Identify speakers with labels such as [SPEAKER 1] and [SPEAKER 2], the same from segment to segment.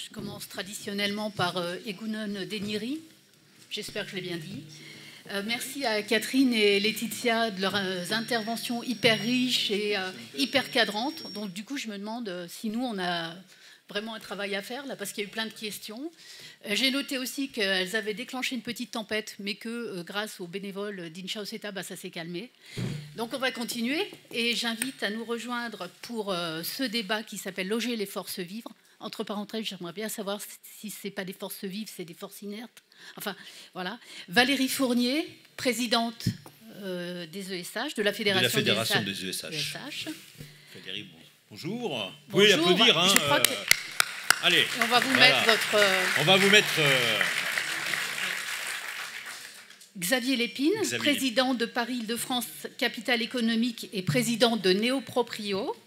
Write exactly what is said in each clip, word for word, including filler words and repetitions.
[SPEAKER 1] Je commence traditionnellement par euh, Egunon Deniri. J'espère que je l'ai bien dit. Euh, merci à Catherine et Laetitia de leurs euh, interventions hyper riches et euh, hyper cadrantes. Donc du coup, je me demande euh, si nous, on a vraiment un travail à faire, là, parce qu'il y a eu plein de questions. Euh, j'ai noté aussi qu'elles avaient déclenché une petite tempête, mais que euh, grâce aux bénévoles d'Inchao Seta, bah, ça s'est calmé. Donc on va continuer, et j'invite à nous rejoindre pour euh, ce débat qui s'appelle « Loger les forces vives ». Entre parenthèses, j'aimerais bien savoir si ce n'est pas des forces vives, c'est des forces inertes. Enfin, voilà. Valérie Fournier, présidente euh, des E S H, de la Fédération,
[SPEAKER 2] de la Fédération des,
[SPEAKER 1] des E S H.
[SPEAKER 2] E S H. Valérie, bonjour. Vous
[SPEAKER 1] pouvez
[SPEAKER 2] l'applaudir. Hein,
[SPEAKER 1] euh...
[SPEAKER 2] que... Allez.
[SPEAKER 1] Et on va vous
[SPEAKER 2] voilà.
[SPEAKER 1] mettre votre... Euh...
[SPEAKER 2] On va vous mettre... Euh...
[SPEAKER 1] Xavier Lépine,
[SPEAKER 2] Xavier
[SPEAKER 1] président Lépine. de Paris-Île-de-France, capitale économique et président de Néoproprio.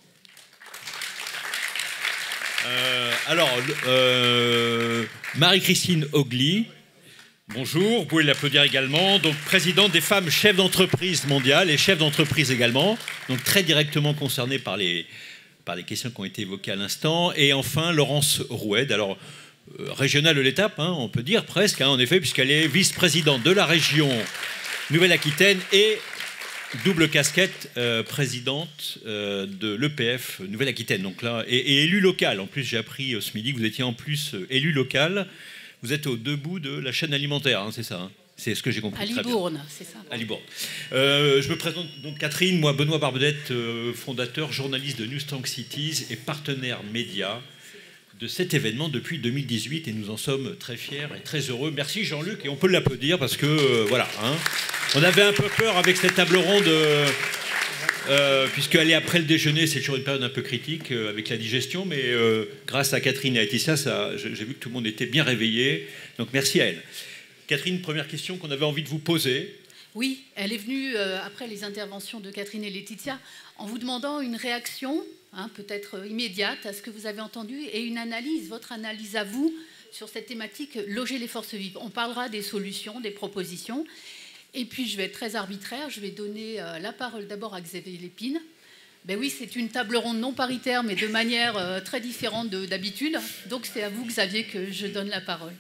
[SPEAKER 2] Euh, alors, euh, Marie-Christine Ogli, bonjour, vous pouvez l'applaudir également, donc présidente des femmes chefs d'entreprise mondiales et chefs d'entreprise également, donc très directement concernée par les, par les questions qui ont été évoquées à l'instant. Et enfin, Laurence Roued, alors euh, régionale de l'étape, hein, on peut dire presque, hein, en effet, puisqu'elle est vice-présidente de la région Nouvelle-Aquitaine et double casquette, euh, présidente euh, de l'E P F Nouvelle-Aquitaine. Donc là, et, et élue locale. En plus, j'ai appris euh, ce midi que vous étiez en plus euh, élue locale. Vous êtes au debout de la chaîne alimentaire, hein, c'est ça hein, c'est ce que j'ai compris.
[SPEAKER 1] À Libourne, c'est ça.
[SPEAKER 2] À Libourne. Euh, je me présente donc Catherine, moi Benoît Barbedette, euh, fondateur, journaliste de Newstalk Cities et partenaire média de cet événement depuis deux mille dix-huit, et nous en sommes très fiers et très heureux. Merci Jean-Luc, et on peut l'applaudir parce que euh, voilà. Hein, on avait un peu peur avec cette table ronde, euh, euh, puisqu'aller après le déjeuner, c'est toujours une période un peu critique euh, avec la digestion, mais euh, grâce à Catherine et à Laetitia, ça, j'ai vu que tout le monde était bien réveillé, donc merci à elle. Catherine, première question qu'on avait envie de vous poser.
[SPEAKER 1] Oui, elle est venue euh, après les interventions de Catherine et Laetitia en vous demandant une réaction, hein, peut-être immédiate, à ce que vous avez entendu, et une analyse, votre analyse à vous, sur cette thématique « Loger les forces vives ». On parlera des solutions, des propositions. Et puis, je vais être très arbitraire, je vais donner euh, la parole d'abord à Xavier Lépine. Ben oui, c'est une table ronde non paritaire, mais de manière euh, très différente d'habitude. Donc, c'est à vous, Xavier, que je donne la parole.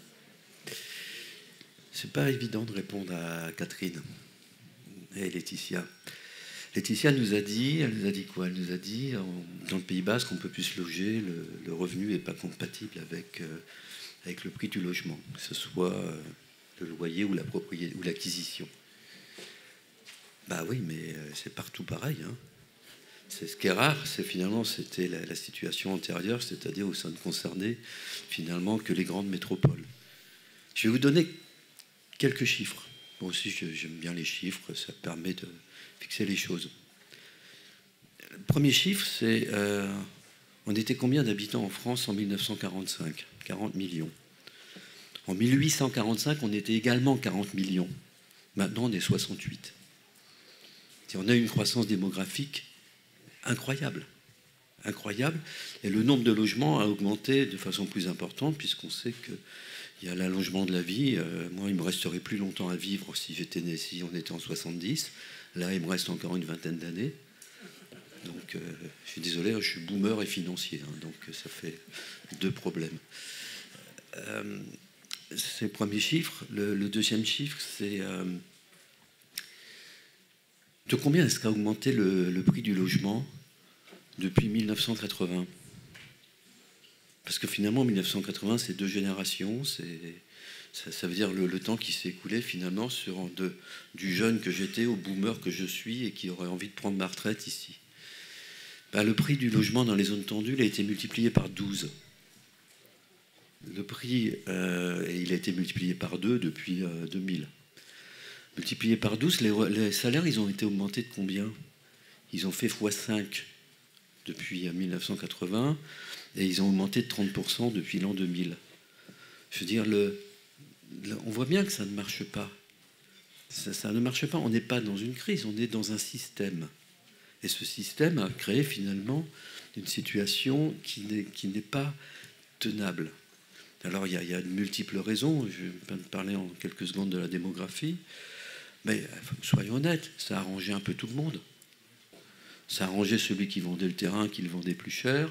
[SPEAKER 3] C'est pas évident de répondre à Catherine et Laetitia. Laetitia nous a dit, elle nous a dit quoi? Elle nous a dit, en, dans le Pays Basque, on peut plus se loger, le, le revenu n'est pas compatible avec, euh, avec le prix du logement, que ce soit euh, le loyer ou la propriété ou l'acquisition. Bah oui, mais euh, c'est partout pareil. Hein. C'est ce qui est rare, c'est finalement c'était la, la situation antérieure, c'est-à-dire où ça ne concernait finalement que les grandes métropoles. Je vais vous donner quelques chiffres. Moi aussi, j'aime bien les chiffres, ça permet de fixer les choses. Le premier chiffre, c'est euh, on était combien d'habitants en France en mille neuf cent quarante-cinq? quarante millions. En mille huit cent quarante-cinq, on était également quarante millions. Maintenant, on est soixante-huit. Et on a une croissance démographique incroyable. Incroyable. Et le nombre de logements a augmenté de façon plus importante, puisqu'on sait que il y a l'allongement de la vie. Euh, moi, il me resterait plus longtemps à vivre si j'étais né, si on était en soixante-dix. Là, il me reste encore une vingtaine d'années. Donc, euh, je suis désolé, je suis boomer et financier. Hein, donc, ça fait deux problèmes. Euh, c'est le premier chiffre. Le, le deuxième chiffre, c'est euh, de combien est-ce qu'a augmenté le, le prix du logement depuis mille neuf cent quatre-vingts? Parce que finalement, mille neuf cent quatre-vingts, c'est deux générations. Ça, ça veut dire le, le temps qui s'est écoulé finalement sur de, du jeune que j'étais au boomer que je suis et qui aurait envie de prendre ma retraite ici. Ben, le prix du logement dans les zones tendues il a été multiplié par douze. Le prix, euh, et il a été multiplié par deux depuis euh, deux mille. Multiplié par douze, les, les salaires, ils ont été augmentés de combien? Ils ont fait fois cinq depuis mille neuf cent quatre-vingts. Et ils ont augmenté de trente pour cent depuis l'an deux mille. Je veux dire, le, le, on voit bien que ça ne marche pas. Ça, ça ne marche pas. On n'est pas dans une crise, on est dans un système. Et ce système a créé finalement une situation qui n'est, qui n'est pas tenable. Alors, il y, a, il y a de multiples raisons. Je vais parler en quelques secondes de la démographie. Mais soyons honnêtes, ça a arrangé un peu tout le monde. Ça a arrangé celui qui vendait le terrain, qui le vendait plus cher.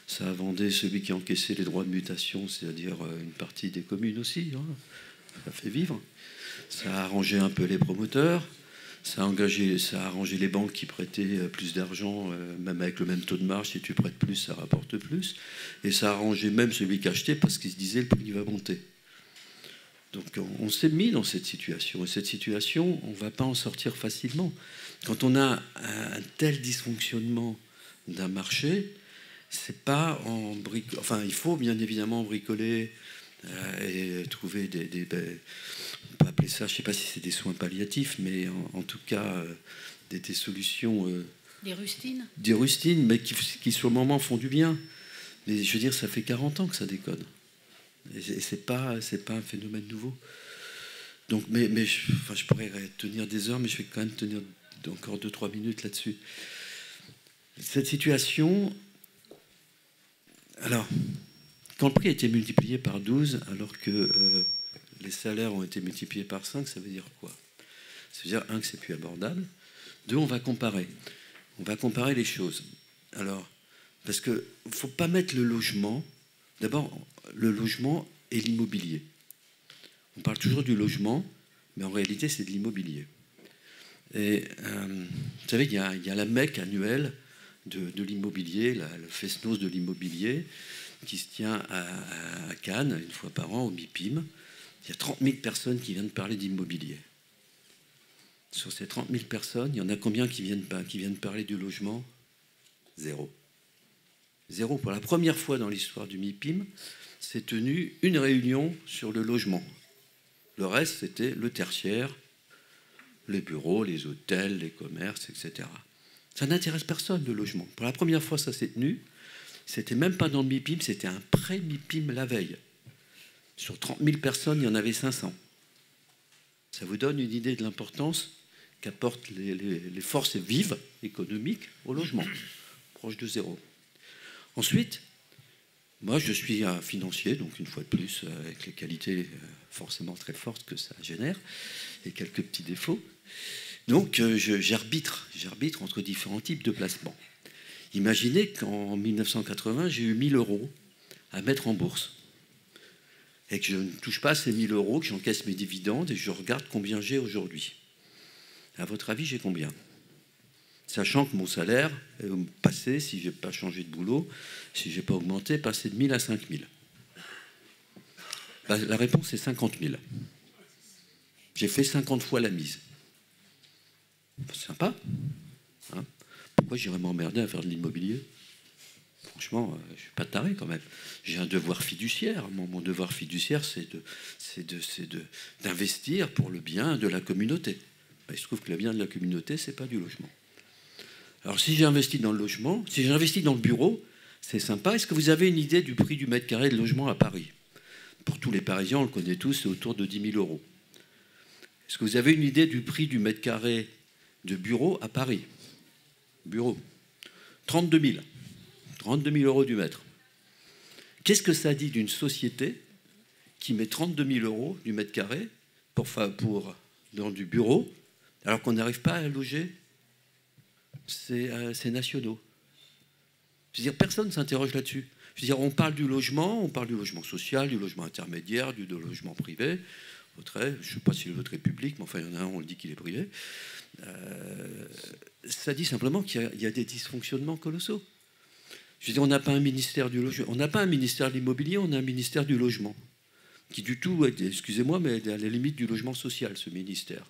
[SPEAKER 3] Ça a vendé celui qui encaissait les droits de mutation, c'est-à-dire une partie des communes aussi. Hein. Ça fait vivre. Ça a arrangé un peu les promoteurs. Ça a, engagé, ça a arrangé les banques qui prêtaient plus d'argent, euh, même avec le même taux de marge. Si tu prêtes plus, ça rapporte plus. Et ça a arrangé même celui qui achetait parce qu'il se disait le prix va monter. Donc on, on s'est mis dans cette situation. Et cette situation, on ne va pas en sortir facilement. Quand on a un, un tel dysfonctionnement d'un marché, c'est pas en bric... Enfin, il faut bien évidemment bricoler euh, et trouver des... des ben, on peut appeler ça, je ne sais pas si c'est des soins palliatifs, mais en, en tout cas, euh, des, des solutions... Euh,
[SPEAKER 1] des rustines
[SPEAKER 3] Des rustines, mais qui, qui sur le moment font du bien. Mais je veux dire, ça fait quarante ans que ça déconne. Et ce n'est pas, c'est pas un phénomène nouveau. Donc, mais, mais je, enfin, je pourrais tenir des heures, mais je vais quand même tenir encore deux trois minutes là-dessus. Cette situation... Alors, quand le prix a été multiplié par douze, alors que euh, les salaires ont été multipliés par cinq, ça veut dire quoi? Ça veut dire, un, que c'est plus abordable. Deux, on va comparer. On va comparer les choses. Alors, parce qu'il ne faut pas mettre le logement... D'abord, le logement et l'immobilier. On parle toujours du logement, mais en réalité, c'est de l'immobilier. Et euh, vous savez, il y a, il y a la Mecque annuelle de, de l'immobilier, la, le Fesnos de l'immobilier, qui se tient à, à Cannes, une fois par an, au MIPIM. Il y a trente mille personnes qui viennent parler d'immobilier. Sur ces trente mille personnes, il y en a combien qui viennent, qui viennent parler du logement? Zéro. Zéro. Pour la première fois dans l'histoire du MIPIM, s'est tenue une réunion sur le logement. Le reste, c'était le tertiaire, les bureaux, les hôtels, les commerces, et cetera. Ça n'intéresse personne, le logement. Pour la première fois, ça s'est tenu. C'était même pas dans le MIPIM, c'était un pré-MIPIM la veille. Sur trente mille personnes, il y en avait cinq cents. Ça vous donne une idée de l'importance qu'apportent les, les, les forces vives économiques au logement, proche de zéro. Ensuite, moi, je suis un financier, donc une fois de plus, avec les qualités forcément très fortes que ça génère, et quelques petits défauts. Donc, je, j'arbitre, j'arbitre entre différents types de placements. Imaginez qu'en mille neuf cent quatre-vingts, j'ai eu mille euros à mettre en bourse, et que je ne touche pas ces mille euros, que j'encaisse mes dividendes, et je regarde combien j'ai aujourd'hui. À votre avis, j'ai combien ? Sachant que mon salaire est passé, si je n'ai pas changé de boulot, si je n'ai pas augmenté, passé de mille à cinq mille. La réponse est cinquante mille. J'ai fait cinquante fois la mise. C'est sympa. Hein? Pourquoi j'irais m'emmerder à faire de l'immobilier? Franchement, je ne suis pas taré quand même. J'ai un devoir fiduciaire. Mon, mon devoir fiduciaire, c'est de, c'est de, c'est de, d'investir pour le bien de la communauté. Il se trouve que le bien de la communauté, ce n'est pas du logement. Alors, si j'ai investi dans le logement, si j'ai investi dans le bureau, c'est sympa. Est-ce que vous avez une idée du prix du mètre carré de logement à Paris? Pour tous les Parisiens, on le connaît tous, c'est autour de dix mille euros. Est-ce que vous avez une idée du prix du mètre carré de bureau à Paris? Bureau. trente-deux mille. trente-deux mille euros du mètre. Qu'est-ce que ça dit d'une société qui met trente-deux mille euros du mètre carré pour, pour, dans du bureau, alors qu'on n'arrive pas à loger ces, euh, ces nationaux? Je veux dire, personne ne s'interroge là-dessus. Je veux dire, on parle du logement, on parle du logement social, du logement intermédiaire, du logement privé. Votre, je ne sais pas si le vôtre est public, mais enfin, il y en a un, on le dit qu'il est privé. Euh, ça dit simplement qu'il y a, il y a des dysfonctionnements colossaux. Je veux dire, on n'a pas un ministère du logement, on n'a pas un ministère de l'immobilier, on a un ministère du logement, qui du tout, excusez-moi, mais à la limite du logement social, ce ministère.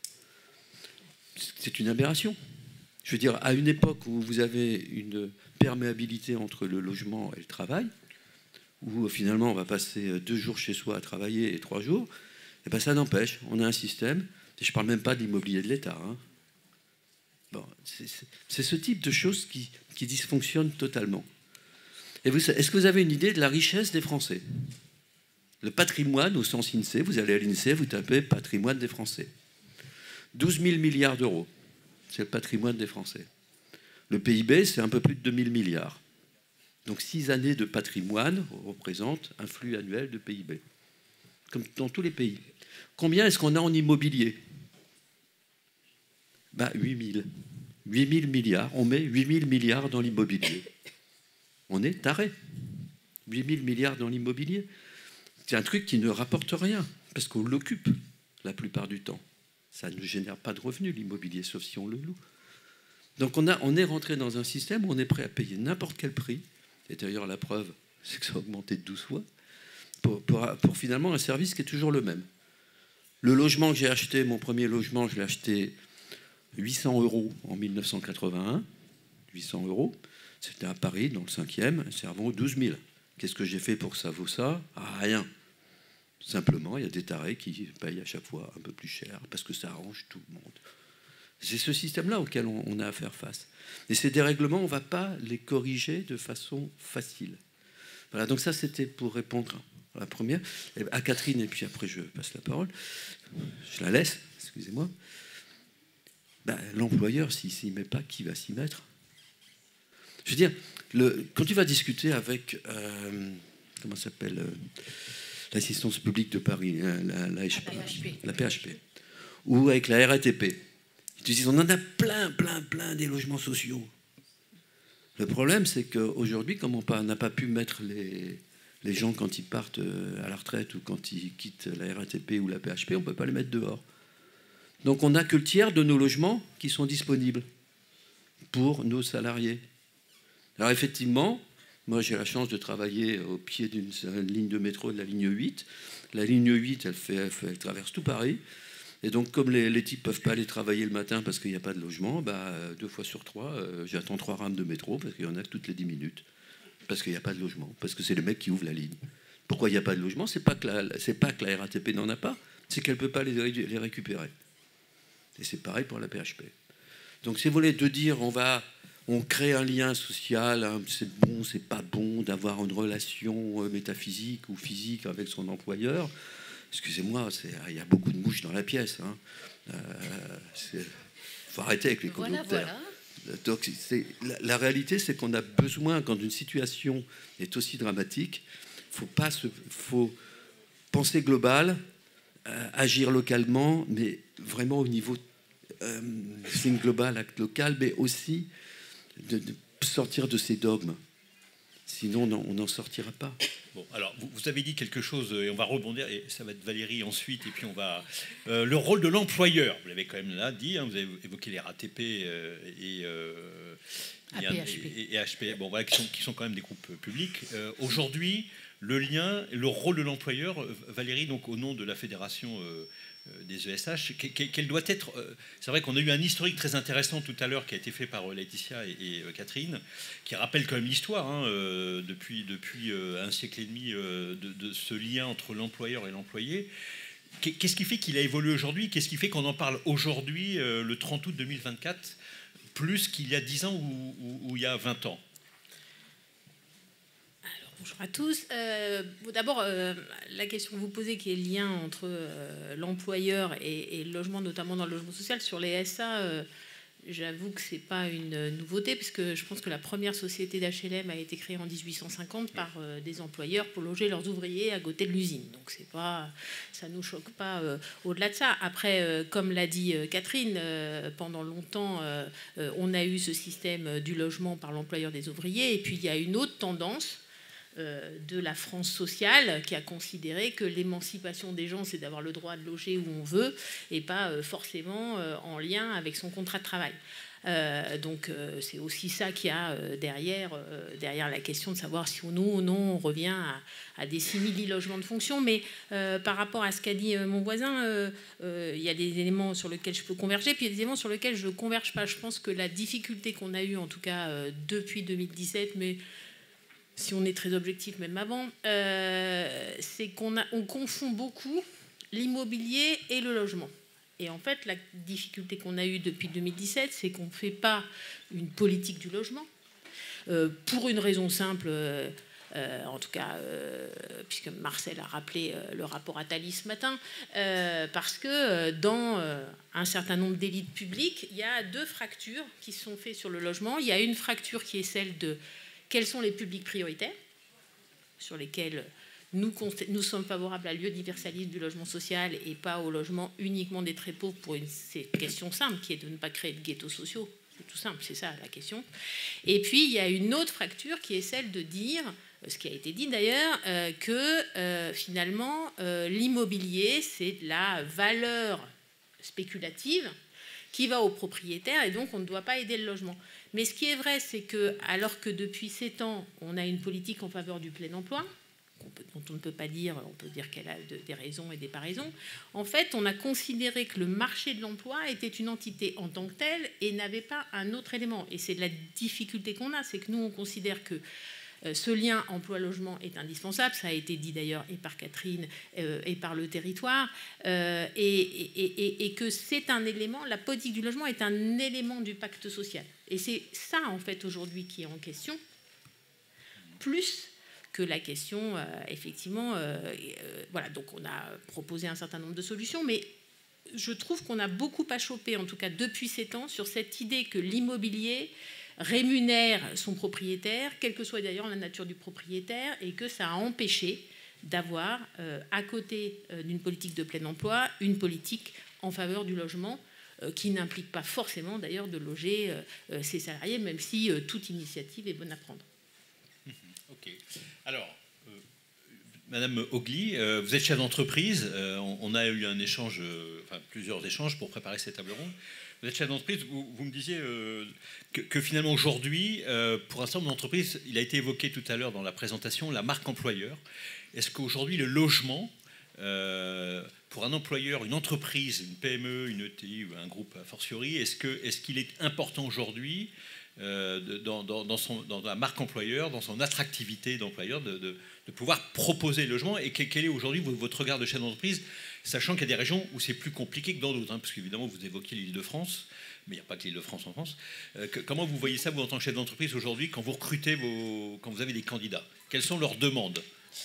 [SPEAKER 3] C'est une aberration. Je veux dire, à une époque où vous avez une perméabilité entre le logement et le travail, où finalement on va passer deux jours chez soi à travailler et trois jours, et ben ça n'empêche, on a un système, et je ne parle même pas de l'immobilier de l'État. Hein. Bon, c'est, c'est, c'est ce type de choses qui, qui dysfonctionnent totalement. Et vous, est-ce que vous avez une idée de la richesse des Français? Le patrimoine, au sens INSEE, vous allez à l'INSEE, vous tapez patrimoine des Français. douze mille milliards d'euros, c'est le patrimoine des Français. Le P I B, c'est un peu plus de deux mille milliards. Donc six années de patrimoine représentent un flux annuel de P I B, comme dans tous les pays. Combien est-ce qu'on a en immobilier? Ben, huit mille. huit mille milliards. On met huit mille milliards dans l'immobilier. On est taré. huit mille milliards dans l'immobilier. C'est un truc qui ne rapporte rien, parce qu'on l'occupe la plupart du temps. Ça ne génère pas de revenus, l'immobilier, sauf si on le loue. Donc on, a, on est rentré dans un système où on est prêt à payer n'importe quel prix, et d'ailleurs la preuve, c'est que ça a augmenté de douze fois, pour, pour, pour finalement un service qui est toujours le même. Le logement que j'ai acheté, mon premier logement, je l'ai acheté huit cents euros en mille neuf cent quatre-vingt-un, huit cents euros, c'était à Paris, dans le cinquième, ça vaut douze mille. Qu'est-ce que j'ai fait pour que ça vaut ça? Ah, rien. Simplement, il y a des tarés qui payent à chaque fois un peu plus cher, parce que ça arrange tout le monde. C'est ce système-là auquel on, on a à faire face. Et ces dérèglements, on ne va pas les corriger de façon facile. Voilà, donc ça, c'était pour répondre à la première. Et à Catherine, et puis après, je passe la parole. Je la laisse, excusez-moi. Ben, l'employeur, s'il ne s'y met pas, qui va s'y mettre? Je veux dire, le, quand tu vas discuter avec, euh, comment ça s'appelle, euh, l'assistance publique de Paris, hein, la, la, H P, la, P H P. la P H P, ou avec la R A T P, ils te disent, on en a plein, plein, plein des logements sociaux. Le problème, c'est qu'aujourd'hui, comme on n'a pas pu mettre les, les gens quand ils partent à la retraite ou quand ils quittent la R A T P ou la P H P, on ne peut pas les mettre dehors. Donc on n'a que le tiers de nos logements qui sont disponibles pour nos salariés. Alors effectivement, moi j'ai la chance de travailler au pied d'une ligne de métro de la ligne huit. La ligne huit, elle, fait, elle, fait, elle traverse tout Paris. Et donc comme les, les types ne peuvent pas aller travailler le matin parce qu'il n'y a pas de logement, bah, deux fois sur trois, euh, j'attends trois rames de métro parce qu'il y en a toutes les dix minutes. Parce qu'il n'y a pas de logement, parce que c'est le mec qui ouvre la ligne. Pourquoi il n'y a pas de logement? C'est pas que la, c'est pas que la R A T P n'en a pas, c'est qu'elle ne peut pas les, les récupérer. Et c'est pareil pour la P H P. Donc si vous voulez, de dire on va... on crée un lien social, hein, c'est bon, c'est pas bon d'avoir une relation métaphysique ou physique avec son employeur. Excusez-moi, il y a beaucoup de mouches dans la pièce. Il hein. euh, faut arrêter avec les
[SPEAKER 1] voilà,
[SPEAKER 3] commentaires.
[SPEAKER 1] voilà.
[SPEAKER 3] Donc, c'est, la, la réalité, c'est qu'on a besoin, quand une situation est aussi dramatique, faut pas se, faut penser global, euh, agir localement, mais vraiment au niveau euh, c'est une global, acte local, mais aussi de, de sortir de ces dogmes. Sinon, on n'en sortira pas.
[SPEAKER 2] Bon, alors, vous, vous avez dit quelque chose, et on va rebondir, et ça va être Valérie ensuite, et puis on va... Euh, le rôle de l'employeur, vous l'avez quand même là dit, hein, vous avez évoqué les R A T P euh, et, euh, et, et, et H P, bon, voilà, qui, sont, qui sont quand même des groupes publics. Euh, aujourd'hui, le lien, le rôle de l'employeur, Valérie, donc au nom de la Fédération... Euh, des E S H, quelle doit être... C'est vrai qu'on a eu un historique très intéressant tout à l'heure qui a été fait par Laetitia et, et Catherine, qui rappelle quand même l'histoire, hein, euh, depuis, depuis euh, un siècle et demi, euh, de, de ce lien entre l'employeur et l'employé. Qu'est-ce qui fait qu'il a évolué aujourd'hui? Qu'est-ce qui fait qu'on en parle aujourd'hui, euh, le trente août deux mille vingt-quatre, plus qu'il y a dix ans ou, ou, ou il y a vingt ans?
[SPEAKER 4] Bonjour à tous. Euh, D'abord, euh, la question que vous posez, qui est le lien entre euh, l'employeur et, et le logement, notamment dans le logement social, sur les S A, euh, j'avoue que ce n'est pas une nouveauté, puisque je pense que la première société d'H L M a été créée en dix-huit cent cinquante par euh, des employeurs pour loger leurs ouvriers à côté de l'usine. Donc c'est pas, ça ne nous choque pas euh, au-delà de ça. Après, euh, comme l'a dit euh, Catherine, euh, pendant longtemps, euh, euh, on a eu ce système du logement par l'employeur des ouvriers, et puis il y a une autre tendance de la France sociale qui a considéré que l'émancipation des gens, c'est d'avoir le droit de loger où on veut et pas forcément en lien avec son contrat de travail. Euh, donc euh, c'est aussi ça qu'il y a euh, derrière, euh, derrière la question de savoir si ou non, ou non on revient à, à des simili-logements de fonction. Mais euh, par rapport à ce qu'a dit euh, mon voisin, euh, euh, il y a des éléments sur lesquels je peux converger, puis il y a des éléments sur lesquels je ne converge pas. Je pense que la difficulté qu'on a eue, en tout cas euh, depuis deux mille dix-sept, mais si on est très objectif, même avant, euh, c'est qu'on a, on confond beaucoup l'immobilier et le logement. Et en fait, la difficulté qu'on a eue depuis deux mille dix-sept, c'est qu'on ne fait pas une politique du logement, euh, pour une raison simple, euh, euh, en tout cas, euh, puisque Marcel a rappelé euh, le rapport Attali ce matin, euh, parce que euh, dans euh, un certain nombre d'élites publiques, il y a deux fractures qui sont faites sur le logement. Il y a une fracture qui est celle de quels sont les publics prioritaires, sur lesquels nous, nous sommes favorables à l'universalisme du logement social et pas au logement uniquement des très pauvres pour une question simple, qui est de ne pas créer de ghettos sociaux. C'est tout simple, c'est ça la question. Et puis, il y a une autre fracture qui est celle de dire ce qui a été dit d'ailleurs, euh, que euh, finalement, euh, l'immobilier, c'est de la valeur spéculative qui va aux propriétaires et donc on ne doit pas aider le logement. Mais ce qui est vrai, c'est que alors que depuis sept ans, on a une politique en faveur du plein emploi, dont on ne peut pas dire, on peut dire qu'elle a des raisons et des pas raisons, en fait, on a considéré que le marché de l'emploi était une entité en tant que telle et n'avait pas un autre élément. Et c'est la difficulté qu'on a, c'est que nous, on considère que ce lien emploi-logement est indispensable, ça a été dit d'ailleurs et par Catherine euh, et par le territoire, euh, et, et, et, et que c'est un élément, la politique du logement est un élément du pacte social. Et c'est ça, en fait, aujourd'hui qui est en question, plus que la question, euh, effectivement, euh, euh, voilà, donc on a proposé un certain nombre de solutions, mais je trouve qu'on a beaucoup à choper, en tout cas depuis sept ans, sur cette idée que l'immobilier rémunère son propriétaire, quelle que soit d'ailleurs la nature du propriétaire, et que ça a empêché d'avoir, euh, à côté euh, d'une politique de plein emploi, une politique en faveur du logement, euh, qui n'implique pas forcément d'ailleurs de loger euh, ses salariés, même si euh, toute initiative est bonne à prendre.
[SPEAKER 2] Ok. Alors, euh, Madame Ogli, euh, vous êtes chef d'entreprise. Euh, on, on a eu un échange, euh, enfin plusieurs échanges pour préparer cette table ronde. Vous êtes chef d'entreprise, vous, vous me disiez euh, que, que finalement aujourd'hui, euh, pour un certain nombre d'entreprises, il a été évoqué tout à l'heure dans la présentation, la marque employeur. Est-ce qu'aujourd'hui le logement, euh, pour un employeur, une entreprise, une P M E, une E T I ou un groupe a fortiori, est-ce que, est-ce qu'il est important aujourd'hui euh, de, dans, dans, dans, son, dans la marque employeur, dans son attractivité d'employeur, de, de, de pouvoir proposer le logement, et quel est aujourd'hui votre regard de chef d'entreprise, sachant qu'il y a des régions où c'est plus compliqué que dans d'autres, hein, parce qu'évidemment, vous évoquez l'Île-de-France, mais il n'y a pas que l'Île-de-France en France. Euh, que, comment vous voyez ça, vous, en tant que chef d'entreprise, aujourd'hui, quand vous recrutez, vos, quand vous avez des candidats? Quelles sont leurs demandes?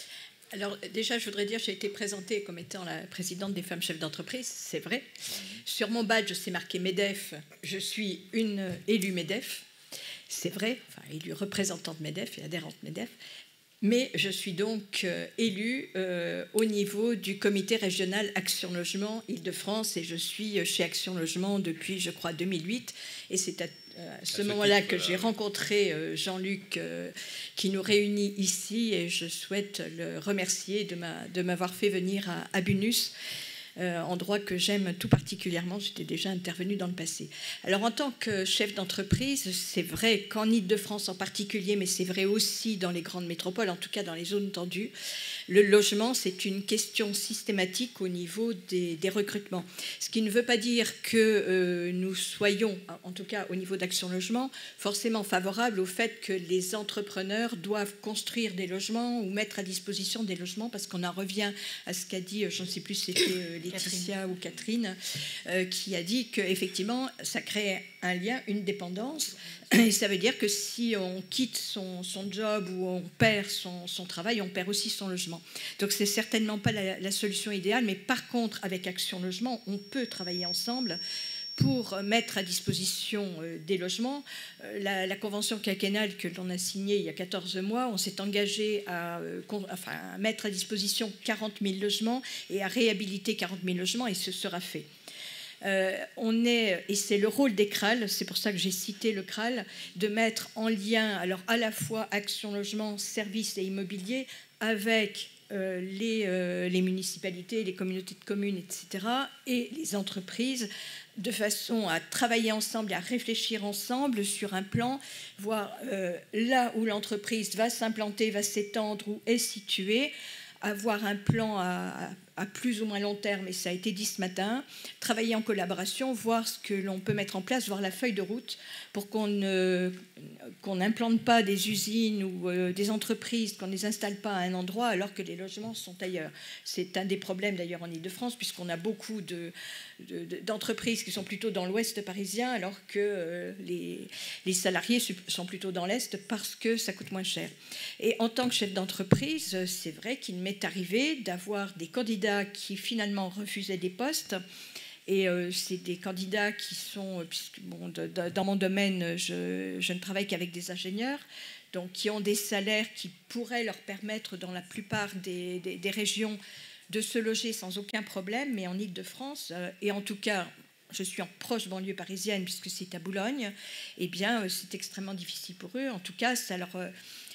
[SPEAKER 5] Alors déjà, je voudrais dire, j'ai été présentée comme étant la présidente des femmes chefs d'entreprise, c'est vrai. Sur mon badge, c'est marqué MEDEF, je suis une élue MEDEF, c'est vrai, enfin élue représentante MEDEF et adhérente MEDEF. Mais je suis donc euh, élue euh, au niveau du comité régional Action Logement Île-de-France et je suis chez Action Logement depuis, je crois, deux mille huit. Et c'est à, euh, à ce, ce moment-là que j'ai rencontré euh, Jean-Luc euh, qui nous réunit ici et je souhaite le remercier de, ma, de m'avoir fait venir à, à Bunus. Euh, endroit que j'aime tout particulièrement, j'étais déjà intervenue dans le passé. Alors en tant que chef d'entreprise, c'est vrai qu'en Île-de-France en particulier, mais c'est vrai aussi dans les grandes métropoles, en tout cas dans les zones tendues, le logement, c'est une question systématique au niveau des, des recrutements. Ce qui ne veut pas dire que euh, nous soyons, en tout cas au niveau d'Action Logement, forcément favorables au fait que les entrepreneurs doivent construire des logements ou mettre à disposition des logements, parce qu'on en revient à ce qu'a dit, je ne sais plus si c'était euh, Laetitia Catherine. ou Catherine, euh, qui a dit qu'effectivement, ça crée un lien, une dépendance. Et ça veut dire que si on quitte son, son job ou on perd son, son travail, on perd aussi son logement. Donc, ce n'est certainement pas la, la solution idéale. Mais par contre, avec Action Logement, on peut travailler ensemble pour mettre à disposition euh, des logements. Euh, la, la convention quinquennale que l'on a signée il y a quatorze mois, on s'est engagé à, euh, con, enfin, à mettre à disposition quarante mille logements et à réhabiliter quarante mille logements, et ce sera fait. Euh, on est, et c'est le rôle des C R A L, c'est pour ça que j'ai cité le C R A L, de mettre en lien alors à la fois Action Logement, services et immobilier avec euh, les, euh, les municipalités, les communautés de communes, et cetera, et les entreprises, de façon à travailler ensemble et à réfléchir ensemble sur un plan, voir euh, là où l'entreprise va s'implanter, va s'étendre, où est située, avoir un plan à, à plus ou moins long terme, et ça a été dit ce matin, travailler en collaboration, voir ce que l'on peut mettre en place, voir la feuille de route pour qu'on ne, qu'on n'implante pas des usines ou euh, des entreprises, qu'on ne les installe pas à un endroit alors que les logements sont ailleurs. C'est un des problèmes d'ailleurs en Île-de-France, puisqu'on a beaucoup de, de, de, d'entreprises qui sont plutôt dans l'ouest parisien, alors que euh, les, les salariés sont plutôt dans l'est parce que ça coûte moins cher. Et en tant que chef d'entreprise, c'est vrai qu'il m'est arrivé d'avoir des candidats qui finalement refusaient des postes. Et euh, c'est des candidats qui sont, puisque bon, de, de, dans mon domaine, je, je ne travaille qu'avec des ingénieurs, donc qui ont des salaires qui pourraient leur permettre, dans la plupart des, des, des régions, de se loger sans aucun problème, mais en Île-de-France, euh, et en tout cas, je suis en proche banlieue parisienne, puisque c'est à Boulogne, eh bien, euh, c'est extrêmement difficile pour eux. En tout cas, ça leur... Euh,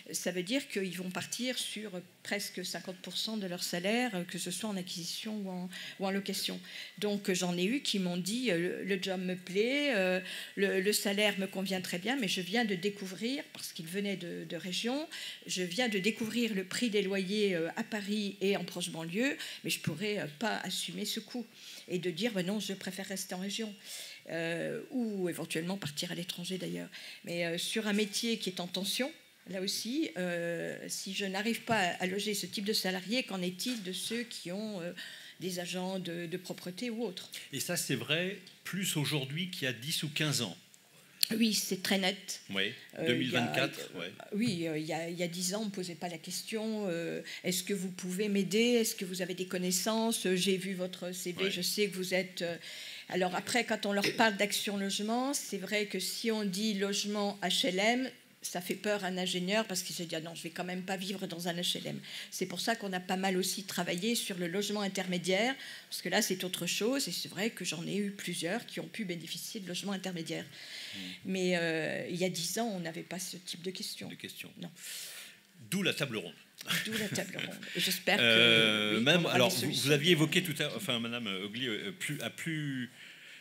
[SPEAKER 5] ça veut dire qu'ils vont partir sur presque cinquante pour cent de leur salaire, que ce soit en acquisition ou en, ou en location. Donc j'en ai eu qui m'ont dit euh, le job me plaît, euh, le, le salaire me convient très bien, mais je viens de découvrir, parce qu'ils venaient de, de région, je viens de découvrir le prix des loyers euh, à Paris et en proche banlieue, mais je ne pourrais euh, pas assumer ce coût. Et de dire ben non, je préfère rester en région. Euh, ou éventuellement partir à l'étranger d'ailleurs. Mais euh, sur un métier qui est en tension, là aussi, euh, si je n'arrive pas à, à loger ce type de salariés, qu'en est-il de ceux qui ont euh, des agents de, de propreté ou autres?
[SPEAKER 2] Et ça, c'est vrai plus aujourd'hui qu'il y a dix ou quinze ans.
[SPEAKER 5] Oui, c'est très net.
[SPEAKER 2] Oui, deux mille vingt-quatre.
[SPEAKER 5] Euh,
[SPEAKER 2] ouais.
[SPEAKER 5] Oui, euh, il y a, il y a dix ans, on ne posait pas la question euh, est-ce que vous pouvez m'aider? Est-ce que vous avez des connaissances? J'ai vu votre C V, ouais. Je sais que vous êtes... Euh, Alors après, quand on leur parle d'action logement, c'est vrai que si on dit logement H L M, ça fait peur à un ingénieur parce qu'il se dit ah non, je vais quand même pas vivre dans un H L M. C'est pour ça qu'on a pas mal aussi travaillé sur le logement intermédiaire, parce que là c'est autre chose, et c'est vrai que j'en ai eu plusieurs qui ont pu bénéficier de logement intermédiaire. Mmh. Mais euh, il y a dix ans, on n'avait pas ce type de questions.
[SPEAKER 2] De questions.
[SPEAKER 5] Non.
[SPEAKER 2] D'où la table ronde.
[SPEAKER 5] D'où la table ronde. Et j'espère que.
[SPEAKER 2] Euh,
[SPEAKER 5] oui,
[SPEAKER 2] Madame, alors, vous, vous aviez évoqué tout à l'heure, enfin, Madame Ogli, euh, plus, à, plus,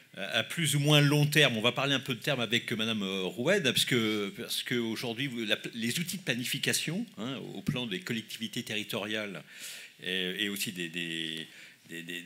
[SPEAKER 2] à plus ou moins long terme, on va parler un peu de terme avec Madame Roued, parce que parce qu'aujourd'hui, les outils de planification, hein, au plan des collectivités territoriales et, et aussi des. des Des, des,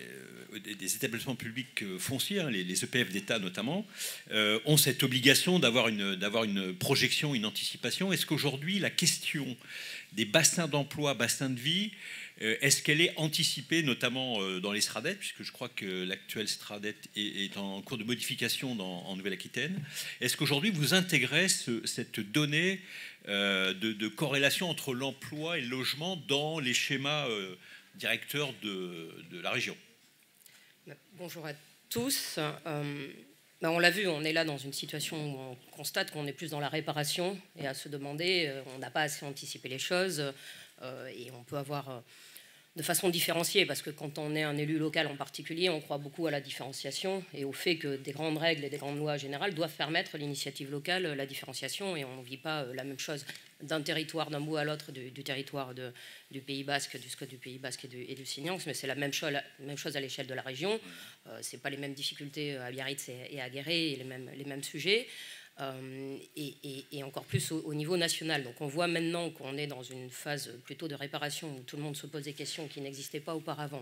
[SPEAKER 2] des, des établissements publics fonciers, hein, les, les E P F d'État notamment, euh, ont cette obligation d'avoir une, d'avoir une projection, une anticipation. Est-ce qu'aujourd'hui, la question des bassins d'emploi, bassins de vie, euh, est-ce qu'elle est anticipée, notamment euh, dans les SRADET, puisque je crois que l'actuel SRADET est, est en cours de modification dans, en Nouvelle-Aquitaine. Est-ce qu'aujourd'hui, vous intégrez ce, cette donnée euh, de, de corrélation entre l'emploi et le logement dans les schémas euh, directeur de, de la région?
[SPEAKER 6] Bonjour à tous. Euh, ben on l'a vu, on est là dans une situation où on constate qu'on est plus dans la réparation et à se demander, euh, on n'a pas assez anticipé les choses euh, et on peut avoir euh, de façon différenciée, parce que quand on est un élu local en particulier, on croit beaucoup à la différenciation et au fait que des grandes règles et des grandes lois générales doivent permettre l'initiative locale, la différenciation, et on ne vit pas la même chose d'un territoire, d'un bout à l'autre du, du territoire de, du Pays Basque, du SCOT du Pays Basque et du, et du Signanx, mais c'est la même chose, la même chose à l'échelle de la région. Euh, c'est pas les mêmes difficultés à Biarritz et, et à Guéret, et les mêmes, les mêmes sujets. Euh, et, et, et encore plus au, au niveau national. Donc on voit maintenant qu'on est dans une phase plutôt de réparation où tout le monde se pose des questions qui n'existaient pas auparavant,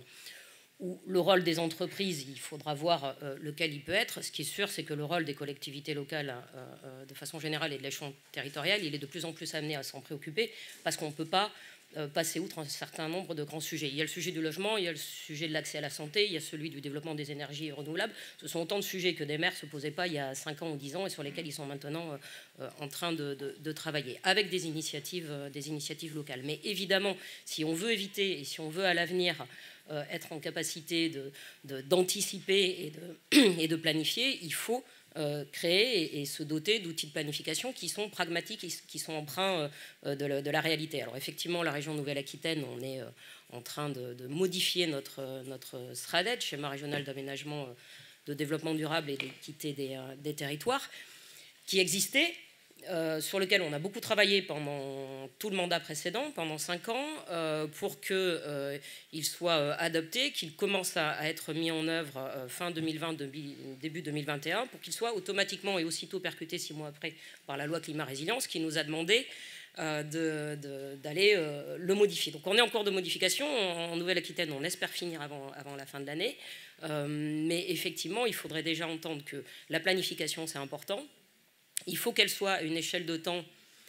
[SPEAKER 6] où le rôle des entreprises, il faudra voir euh, lequel il peut être. Ce qui est sûr, c'est que le rôle des collectivités locales, euh, euh, de façon générale, et de l'échelon territorial, il est de plus en plus amené à s'en préoccuper, parce qu'on ne peut pas euh, passer outre un certain nombre de grands sujets. Il y a le sujet du logement, il y a le sujet de l'accès à la santé, il y a celui du développement des énergies renouvelables. Ce sont autant de sujets que des maires ne se posaient pas il y a cinq ans ou dix ans et sur lesquels ils sont maintenant euh, en train de, de, de travailler, avec des initiatives, euh, des initiatives locales. Mais évidemment, si on veut éviter et si on veut à l'avenir euh, être en capacité de, de, d'anticiper et de, et de planifier, il faut Euh, créer et, et se doter d'outils de planification qui sont pragmatiques, qui sont empreints euh, de, la, de la réalité. Alors effectivement, la région Nouvelle-Aquitaine, on est euh, en train de, de modifier notre, notre SRADET, schéma régional d'aménagement, euh, de développement durable et d'équité des, euh, des territoires, qui existait, euh, sur lequel on a beaucoup travaillé pendant tout le mandat précédent, pendant cinq ans, euh, pour qu'il euh, soit euh, adopté, qu'il commence à, à être mis en œuvre euh, fin deux mille vingt, début deux mille vingt et un, pour qu'il soit automatiquement et aussitôt percuté six mois après par la loi climat-résilience, qui nous a demandé euh, de, de, d'aller euh, le modifier. Donc on est en cours de modification. En, en Nouvelle-Aquitaine, on espère finir avant, avant la fin de l'année. Euh, mais effectivement, il faudrait déjà entendre que la planification, c'est important. Il faut qu'elle soit à une échelle de temps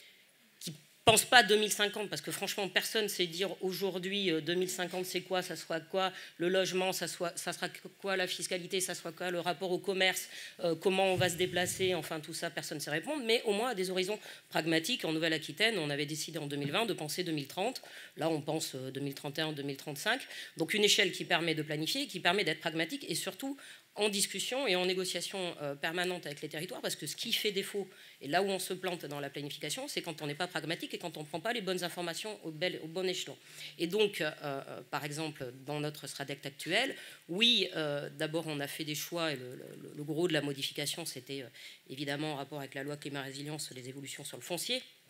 [SPEAKER 6] qui ne pense pas deux mille cinquante, parce que franchement, personne ne sait dire aujourd'hui deux mille cinquante, c'est quoi, ça sera quoi, le logement, ça, soit, ça sera quoi, la fiscalité, ça sera quoi, le rapport au commerce, euh, comment on va se déplacer, enfin tout ça, personne ne sait répondre, mais au moins à des horizons pragmatiques. En Nouvelle-Aquitaine, on avait décidé en deux mille vingt de penser deux mille trente, là on pense deux mille trente et un, deux mille trente-cinq, donc une échelle qui permet de planifier, qui permet d'être pragmatique et surtout en discussion et en négociation euh, permanente avec les territoires, parce que ce qui fait défaut, et là où on se plante dans la planification, c'est quand on n'est pas pragmatique et quand on ne prend pas les bonnes informations au, bel, au bon échelon. Et donc, euh, euh, par exemple, dans notre SRADET actuel, oui, euh, d'abord on a fait des choix, et le, le, le gros de la modification, c'était euh, évidemment en rapport avec la loi climat-résilience, les évolutions sur le foncier.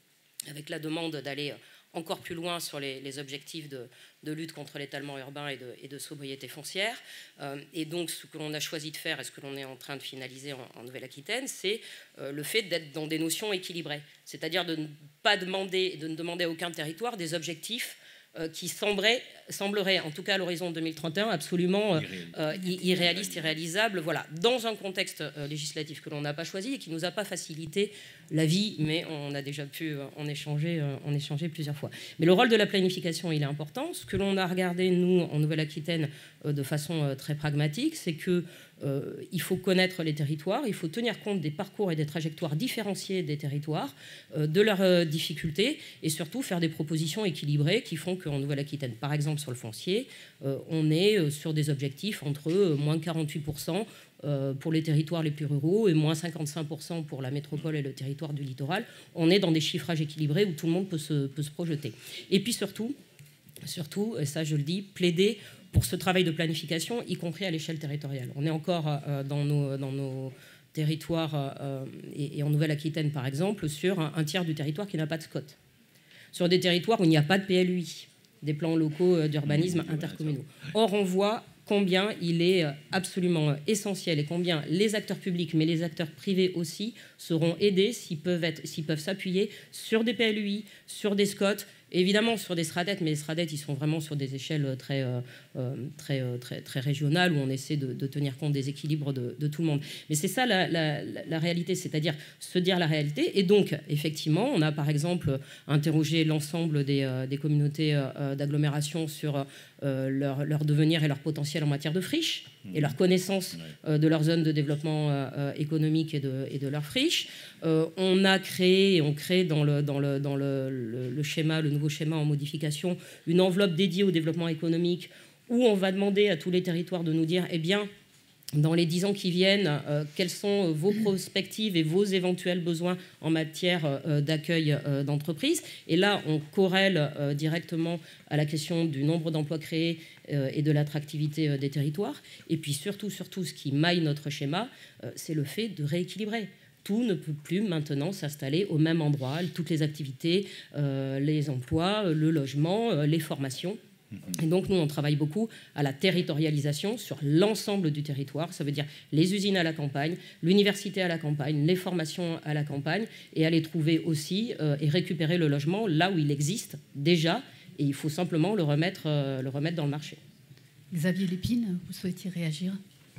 [SPEAKER 6] avec la demande d'aller encore plus loin sur les, les objectifs de, de lutte contre l'étalement urbain et de, et de sobriété foncière. Euh, et donc, ce que l'on a choisi de faire et ce que l'on est en train de finaliser en, en Nouvelle-Aquitaine, c'est euh, le fait d'être dans des notions équilibrées. C'est-à-dire de ne pas demander, de ne demander à aucun territoire des objectifs euh, qui sembleraient, sembleraient, en tout cas à l'horizon deux mille trente et un, absolument euh, irréalistes, irréalisables. Voilà, dans un contexte euh, législatif que l'on n'a pas choisi et qui ne nous a pas facilité la vie, mais on a déjà pu en échanger, en échanger plusieurs fois. Mais le rôle de la planification, il est important. Ce que l'on a regardé, nous, en Nouvelle-Aquitaine, de façon très pragmatique, c'est qu'il euh, faut connaître les territoires, il faut tenir compte des parcours et des trajectoires différenciées des territoires, euh, de leurs euh, difficultés, et surtout faire des propositions équilibrées qui font qu'en Nouvelle-Aquitaine, par exemple sur le foncier, euh, on est sur des objectifs entre euh, moins quarante-huit pour cent pour les territoires les plus ruraux et moins cinquante-cinq pour cent pour la métropole et le territoire du littoral. On est dans des chiffrages équilibrés où tout le monde peut se, peut se projeter. Et puis surtout, surtout, et ça je le dis, plaider pour ce travail de planification, y compris à l'échelle territoriale. On est encore euh, dans, nos, dans nos territoires, euh, et, et en Nouvelle-Aquitaine par exemple, sur un, un tiers du territoire qui n'a pas de S C O T. Sur des territoires où il n'y a pas de P L U I, des plans locaux d'urbanisme intercommunaux. Or, on voit combien il est absolument essentiel et combien les acteurs publics, mais les acteurs privés aussi, seront aidés s'ils peuvent, être, s'ils peuvent s'appuyer sur des P L U I, sur des S C O T, évidemment sur des SRADET, mais les SRADET, ils sont vraiment sur des échelles très, euh, très, très, très régionales où on essaie de, de tenir compte des équilibres de, de tout le monde. Mais c'est ça la, la, la réalité, c'est-à-dire se dire la réalité. Et donc, effectivement, on a par exemple interrogé l'ensemble des, euh, des communautés euh, d'agglomération sur euh, leur, leur devenir et leur potentiel en matière de friches et leur connaissance euh, de leur zone de développement euh, économique et de, et de leurs friches. Euh, on a créé, et on crée dans, le, dans, le, dans le, le, le schéma, le nouveau schéma en modification, une enveloppe dédiée au développement économique où on va demander à tous les territoires de nous dire, eh bien, dans les dix ans qui viennent, euh, quelles sont vos perspectives et vos éventuels besoins en matière euh, d'accueil euh, d'entreprises. Et là, on corrèle euh, directement à la question du nombre d'emplois créés euh, et de l'attractivité euh, des territoires. Et puis surtout, surtout, ce qui maille notre schéma, euh, c'est le fait de rééquilibrer. Tout ne peut plus maintenant s'installer au même endroit. Toutes les activités, euh, les emplois, le logement, euh, les formations. Et donc, nous, on travaille beaucoup à la territorialisation sur l'ensemble du territoire. Ça veut dire les usines à la campagne, l'université à la campagne, les formations à la campagne, et aller trouver aussi euh, et récupérer le logement là où il existe déjà, et il faut simplement le remettre, euh, le remettre dans le marché.
[SPEAKER 1] Xavier Lépine, vous souhaitiez réagir ?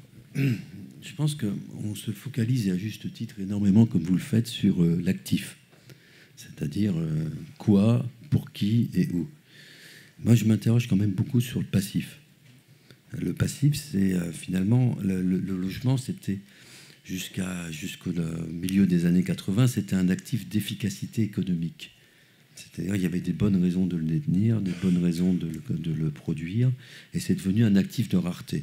[SPEAKER 3] Je pense qu'on se focalise, et à juste titre, énormément, comme vous le faites, sur euh, l'actif. C'est-à-dire euh, quoi, pour qui et où. Moi, je m'interroge quand même beaucoup sur le passif. Le passif, c'est euh, finalement, le, le, le logement, c'était jusqu'à, jusqu'au milieu des années quatre-vingts, c'était un actif d'efficacité économique. C'est-à-dire il y avait des bonnes raisons de le détenir, des bonnes raisons de le, de le produire, et c'est devenu un actif de rareté.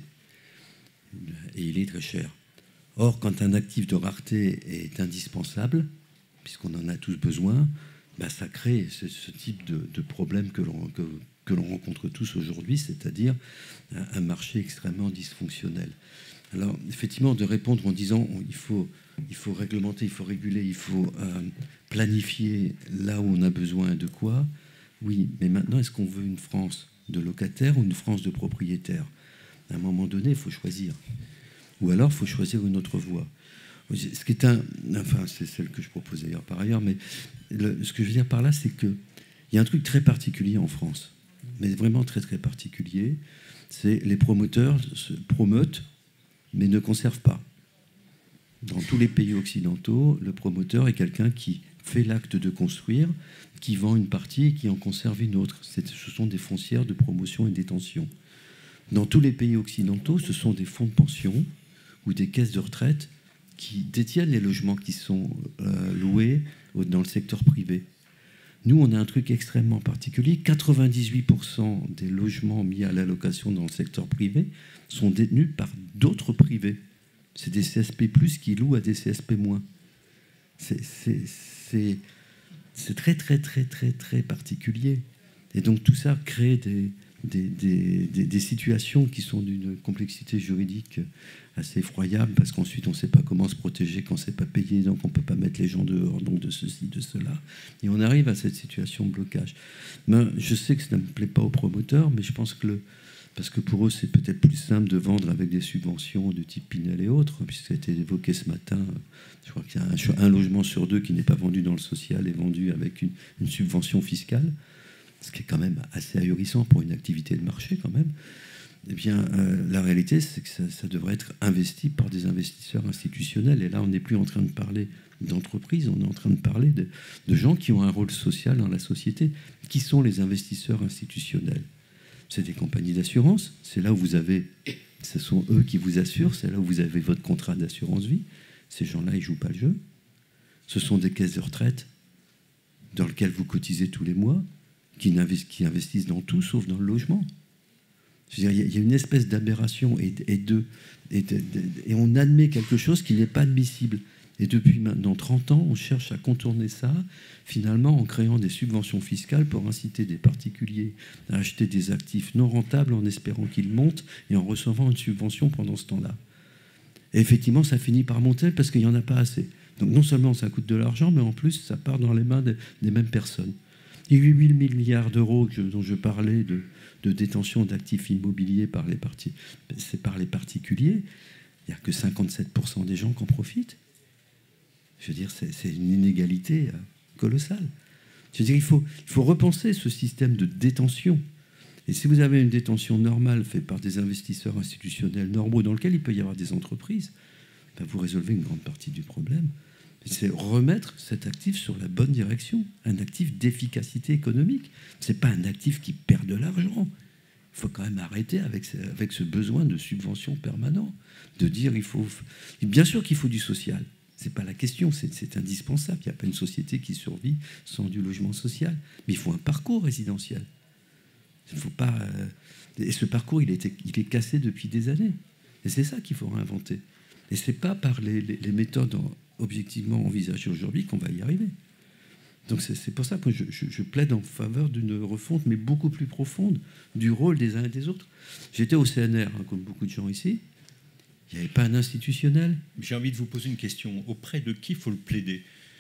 [SPEAKER 3] Et il est très cher. Or, quand un actif de rareté est indispensable, puisqu'on en a tous besoin, ben, ça crée ce, ce type de, de problème que l'on, que, que l'on rencontre tous aujourd'hui, c'est-à-dire un, un marché extrêmement dysfonctionnel. Alors, effectivement, de répondre en disant on, il, faut, il faut réglementer, il faut réguler, il faut euh, planifier là où on a besoin de quoi, oui, mais maintenant, est-ce qu'on veut une France de locataires ou une France de propriétaires ? À un moment donné, il faut choisir. Ou alors, il faut choisir une autre voie. Ce qui est un... Enfin, c'est celle que je propose d'ailleurs par ailleurs, mais le, ce que je veux dire par là, c'est qu'il y a un truc très particulier en France, mais vraiment très, très particulier, c'est les promoteurs se promotent, mais ne conservent pas. Dans tous les pays occidentaux, le promoteur est quelqu'un qui fait l'acte de construire, qui vend une partie et qui en conserve une autre. C'est, ce sont des foncières de promotion et de détention. Dans tous les pays occidentaux, ce sont des fonds de pension ou des caisses de retraite qui détiennent les logements qui sont euh, loués dans le secteur privé. Nous, on a un truc extrêmement particulier. quatre-vingt-dix-huit pour cent des logements mis à la location dans le secteur privé sont détenus par d'autres privés. C'est des C S P plus, qui louent à des C S P moins. C'est, c'est, c'est, c'est très, très, très, très, très particulier. Et donc, tout ça crée des, des, des, des, des situations qui sont d'une complexité juridique assez effroyable, parce qu'ensuite on ne sait pas comment se protéger quand c'est pas payé, donc on ne peut pas mettre les gens dehors, donc de ceci, de cela. Et on arrive à cette situation de blocage. Ben, je sais que ça ne me plaît pas aux promoteurs, mais je pense que, le, parce que pour eux c'est peut-être plus simple de vendre avec des subventions de type Pinel et autres, puisque ça a été évoqué ce matin. Je crois qu'il y a un, un logement sur deux qui n'est pas vendu dans le social et vendu avec une, une subvention fiscale, ce qui est quand même assez ahurissant pour une activité de marché quand même. Eh bien, euh, la réalité, c'est que ça, ça devrait être investi par des investisseurs institutionnels. Et là, on n'est plus en train de parler d'entreprises, on est en train de parler de, de gens qui ont un rôle social dans la société. Qui sont les investisseurs institutionnels? C'est des compagnies d'assurance. C'est là où vous avez... Ce sont eux qui vous assurent. C'est là où vous avez votre contrat d'assurance vie. Ces gens-là, ils ne jouent pas le jeu. Ce sont des caisses de retraite dans lesquelles vous cotisez tous les mois, qui investissent dans tout, sauf dans le logement. Il y a une espèce d'aberration et, et, de, et, de, de, et on admet quelque chose qui n'est pas admissible. Et depuis maintenant trente ans, on cherche à contourner ça, finalement en créant des subventions fiscales pour inciter des particuliers à acheter des actifs non rentables en espérant qu'ils montent et en recevant une subvention pendant ce temps-là. Et effectivement, ça finit par monter parce qu'il n'y en a pas assez. Donc non seulement ça coûte de l'argent, mais en plus, ça part dans les mains des, des mêmes personnes. Les huit mille milliards d'euros dont je parlais de, de détention d'actifs immobiliers par les, parti, c'est par les particuliers, il n'y a que cinquante-sept pour cent des gens qui en profitent. Je veux dire, c'est, c'est une inégalité colossale. Je veux dire, il faut, il faut repenser ce système de détention. Et si vous avez une détention normale faite par des investisseurs institutionnels normaux dans lequel il peut y avoir des entreprises, ben vous résolvez une grande partie du problème. C'est remettre cet actif sur la bonne direction, un actif d'efficacité économique. Ce n'est pas un actif qui perd de l'argent. Il faut quand même arrêter avec ce, avec ce besoin de subvention permanent, de dire il faut... Bien sûr qu'il faut du social, ce n'est pas la question, c'est, c'est indispensable. Il n'y a pas une société qui survit sans du logement social. Mais il faut un parcours résidentiel. Il faut pas... Et ce parcours, il est, il est cassé depuis des années. Et c'est ça qu'il faut réinventer. Et ce n'est pas par les, les, les méthodes objectivement envisagées aujourd'hui qu'on va y arriver. Donc c'est, c'est pour ça que je, je, je plaide en faveur d'une refonte, mais beaucoup plus profonde, du rôle des uns et des autres. J'étais au C N R, hein, comme beaucoup de gens ici. Il n'y avait pas un institutionnel.
[SPEAKER 2] J'ai envie de vous poser une question. Auprès de qui faut le plaider?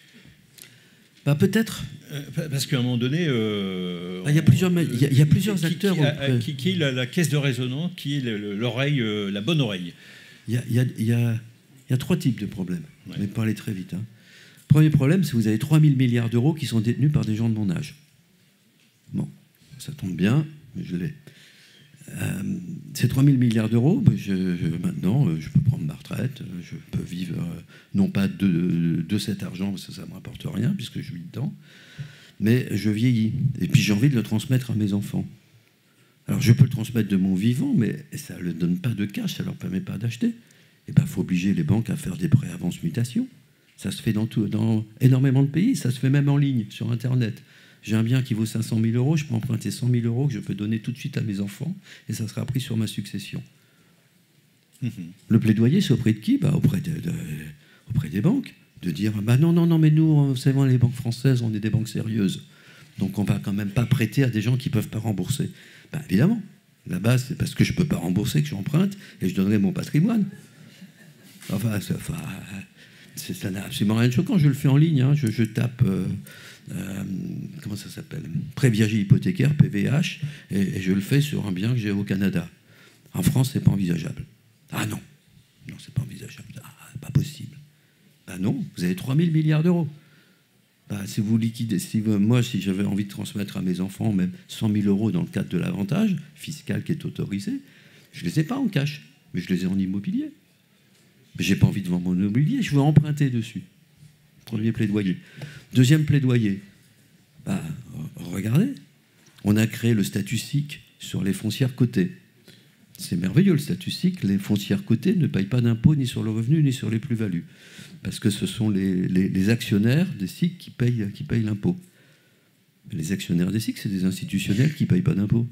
[SPEAKER 3] Bah, peut-être.
[SPEAKER 2] Euh, parce qu'à un moment donné... Euh,
[SPEAKER 3] ah, il y a plusieurs, il y a, il y a plusieurs
[SPEAKER 2] qui,
[SPEAKER 3] acteurs.
[SPEAKER 2] Qui, a, qui, qui est la, la caisse de résonance, qui est le, l'oreille, euh, la bonne oreille?
[SPEAKER 3] Il y a, il y a, il y a, il y a trois types de problèmes.
[SPEAKER 2] Ouais.
[SPEAKER 3] Je vais parler très vite. Hein. Premier problème, c'est que vous avez trois mille milliards d'euros qui sont détenus par des gens de mon âge. Bon, ça tombe bien, mais je l'ai. Euh, ces trois mille milliards d'euros, ben je, je, maintenant, je peux prendre ma retraite, je peux vivre, euh, non pas de, de cet argent, parce que ça ne me rapporte rien, puisque je vis dedans, mais je vieillis. Et puis j'ai envie de le transmettre à mes enfants. Alors je peux le transmettre de mon vivant, mais ça ne leur donne pas de cash, ça ne leur permet pas d'acheter. Et bien, il faut obliger les banques à faire des prêts avance mutation. Ça se fait dans, tout, dans énormément de pays, ça se fait même en ligne, sur Internet. J'ai un bien qui vaut cinq cent mille euros, je peux emprunter cent mille euros que je peux donner tout de suite à mes enfants, et ça sera pris sur ma succession. Mmh. Le plaidoyer, c'est auprès de qui? Bah, auprès, de, de, auprès des banques. De dire, bah non, non, non, mais nous, vous savez, les banques françaises, on est des banques sérieuses. Donc on ne va quand même pas prêter à des gens qui ne peuvent pas rembourser. Bah, évidemment, là-bas, c'est parce que je ne peux pas rembourser que j'emprunte, et je donnerai mon patrimoine. Enfin, ça, enfin ça n'a absolument rien de choquant. Je le fais en ligne, hein. je, je tape... Euh, Euh, comment ça s'appelle, préviagie hypothécaire, P V H, et, et je le fais sur un bien que j'ai au Canada. En France, c'est pas envisageable. Ah non, non, c'est pas envisageable. Ah, pas possible. Ah non, vous avez trois mille milliards d'euros. Bah, si vous liquidez, si vous, moi, si j'avais envie de transmettre à mes enfants même cent mille euros dans le cadre de l'avantage fiscal qui est autorisé, je les ai pas en cash, mais je les ai en immobilier. Mais j'ai pas envie de vendre mon immobilier, je veux emprunter dessus. Premier plaidoyer. Deuxième plaidoyer. Bah, regardez, on a créé le statut S I C sur les foncières cotées. C'est merveilleux, le statut S I C. Les foncières cotées ne payent pas d'impôts ni sur le revenu ni sur les plus-values. Parce que ce sont les, les, les actionnaires des S I C qui payent, qui payent l'impôt. Mais les actionnaires des S I C, c'est des institutionnels qui ne payent pas d'impôts.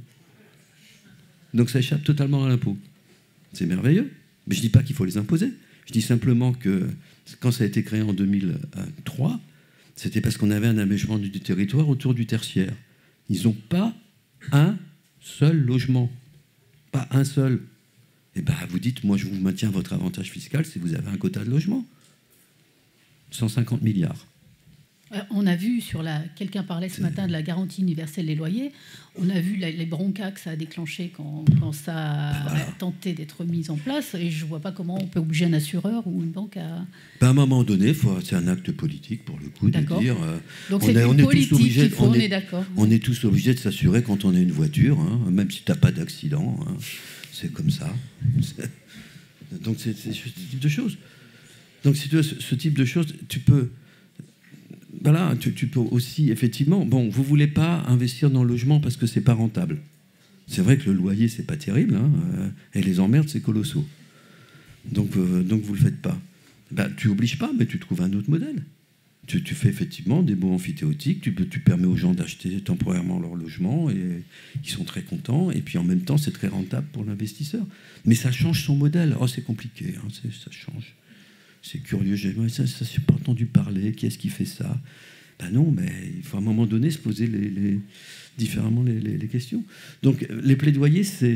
[SPEAKER 3] Donc ça échappe totalement à l'impôt. C'est merveilleux. Mais je ne dis pas qu'il faut les imposer. Je dis simplement que quand ça a été créé en deux mille trois, c'était parce qu'on avait un aménagement du territoire autour du tertiaire. Ils n'ont pas un seul logement, pas un seul. Et bien, vous dites, moi, je vous maintiens votre avantage fiscal si vous avez un quota de logement. cent cinquante milliards.
[SPEAKER 1] On a vu sur la... Quelqu'un parlait ce matin de la garantie universelle des loyers. On a vu la, les broncas que ça a déclenché quand, quand ça a voilà. tenté d'être mis en place. Et je ne vois pas comment on peut obliger un assureur ou une banque à...
[SPEAKER 3] Ben à un moment donné, faut, c'est un acte politique, pour le coup, de dire... Euh,
[SPEAKER 1] Donc c'est une politique qu'il faut, on est d'accord.
[SPEAKER 3] On est tous obligés de s'assurer quand on a une voiture, hein, même si tu n'as pas d'accident. Hein, c'est comme ça. C'est... Donc c'est, c'est ce type de choses. Donc si tu veux, ce, ce type de choses, tu peux... Voilà, tu, tu peux aussi, effectivement, bon, vous ne voulez pas investir dans le logement parce que ce n'est pas rentable. C'est vrai que le loyer, ce n'est pas terrible, hein, euh, et les emmerdes, c'est colossaux. Donc, euh, donc vous ne le faites pas. Ben, tu n'obliges pas, mais tu trouves un autre modèle. Tu, tu fais effectivement des baux amphithéotiques, tu, peux, tu permets aux gens d'acheter temporairement leur logement, et ils sont très contents, et puis en même temps, c'est très rentable pour l'investisseur. Mais ça change son modèle. Oh, c'est compliqué, hein, c'est, ça change. C'est curieux, j'ai ça, ça, j'ai pas entendu parler, qui est-ce qui fait ça? Ben non, mais il faut à un moment donné se poser les, les, différemment les, les, les questions. Donc les plaidoyers, c'est...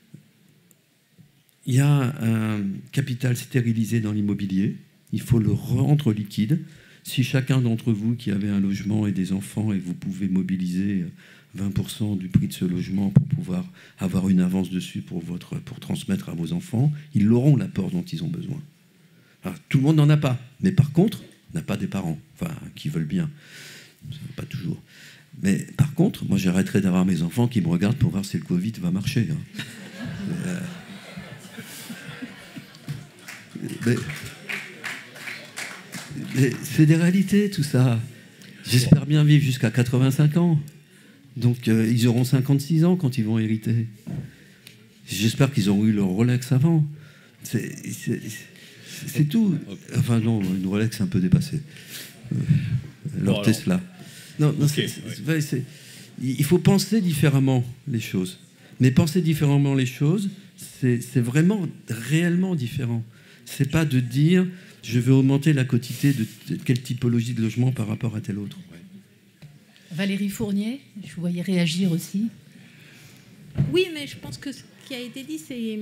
[SPEAKER 3] Il y a un capital stérilisé dans l'immobilier, il faut le rendre liquide. Si chacun d'entre vous qui avez un logement et des enfants, et vous pouvez mobiliser vingt pour cent du prix de ce logement pour pouvoir avoir une avance dessus pour, votre, pour transmettre à vos enfants, ils l'auront l'apport dont ils ont besoin. Alors, tout le monde n'en a pas, mais par contre, n'a pas des parents, enfin, qui veulent bien. Pas toujours. Mais par contre, moi, j'arrêterai d'avoir mes enfants qui me regardent pour voir si le Covid va marcher. Hein. euh... mais... mais c'est des réalités, tout ça. J'espère bien vivre jusqu'à quatre-vingt-cinq ans. Donc, euh, ils auront cinquante-six ans quand ils vont hériter. J'espère qu'ils auront eu leur Rolex avant. C'est... c'est... C'est tout. Enfin non, une Rolex c'est un peu dépassé. Euh, leur bon, Tesla. Non, non okay, c'est, c'est, ouais. c'est, il faut penser différemment les choses. Mais penser différemment les choses, c'est, c'est vraiment réellement différent. C'est pas de dire je vais augmenter la quotité de, de quelle typologie de logement par rapport à tel autre. Ouais.
[SPEAKER 1] Valérie Fournier, je vous voyais réagir aussi.
[SPEAKER 4] Oui, mais je pense que ce qui a été dit, c'est...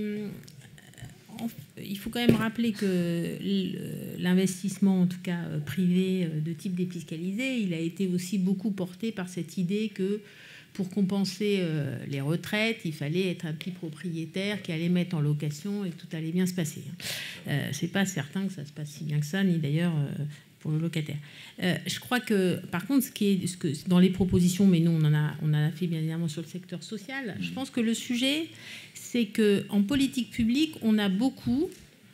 [SPEAKER 4] Il faut quand même rappeler que l'investissement, en tout cas privé, de type défiscalisé, il a été aussi beaucoup porté par cette idée que pour compenser les retraites, il fallait être un petit propriétaire qui allait mettre en location et que tout allait bien se passer. Euh, c'est pas certain que ça se passe si bien que ça, ni d'ailleurs pour le locataire. Euh, je crois que, par contre, ce qui est ce que, dans les propositions, mais nous on en a, on en a fait bien évidemment sur le secteur social, je pense que le sujet, c'est qu'en politique publique, on a beaucoup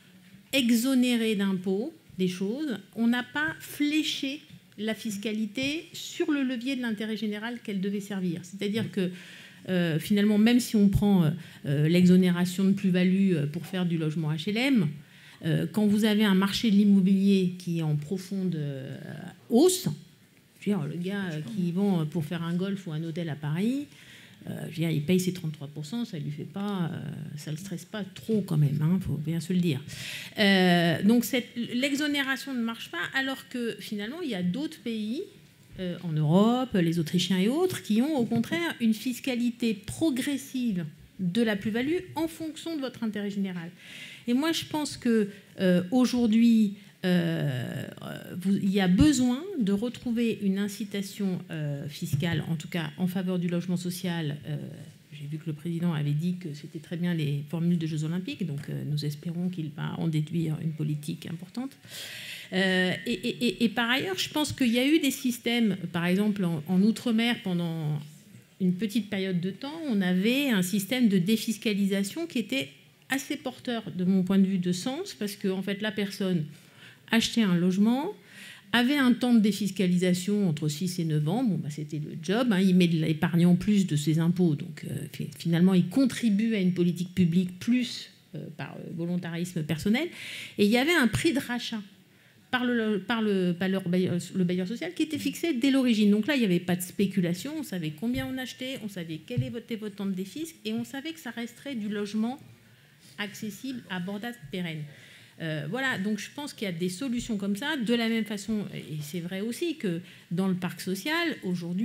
[SPEAKER 4] exonéré d'impôts des choses. On n'a pas fléché la fiscalité sur le levier de l'intérêt général qu'elle devait servir. C'est-à-dire que, euh, finalement, même si on prend euh, l'exonération de plus-value pour faire du logement H L M, euh, quand vous avez un marché de l'immobilier qui est en profonde euh, hausse, je veux dire, le gars qui vend pour faire un golf ou un hôtel à Paris... Euh, je veux dire, il paye ses trente-trois pour cent, ça lui fait pas, euh, ça le stresse pas trop quand même, hein, faut bien se le dire. Euh, donc cette, l'exonération ne marche pas, alors que finalement il y a d'autres pays euh, en Europe, les Autrichiens et autres, qui ont au contraire une fiscalité progressive de la plus-value en fonction de votre intérêt général. Et moi je pense que euh, aujourd'hui Euh, vous, il y a besoin de retrouver une incitation euh, fiscale, en tout cas en faveur du logement social. Euh, j'ai vu que le président avait dit que c'était très bien les formules de Jeux Olympiques, donc euh, nous espérons qu'il va en déduire une politique importante. Euh, et, et, et par ailleurs, je pense qu'il y a eu des systèmes, par exemple en, en Outre-mer, pendant une petite période de temps, on avait un système de défiscalisation qui était assez porteur, de mon point de vue, de sens, parce que en fait, la personne acheter un logement, avait un temps de défiscalisation entre six et neuf ans, bon, bah, c'était le job, hein, il met de l'épargne en plus de ses impôts, donc euh, finalement il contribue à une politique publique plus euh, par volontarisme personnel, et il y avait un prix de rachat par le, par le, par le, bailleur, le bailleur social qui était fixé dès l'origine. Donc là, il n'y avait pas de spéculation, on savait combien on achetait, on savait quel était votre temps de défisque, et on savait que ça resterait du logement accessible, abordable, pérenne. Euh, voilà, donc je pense qu'il y a des solutions comme ça. De la même façon, et c'est vrai aussi que dans le parc social, aujourd'hui,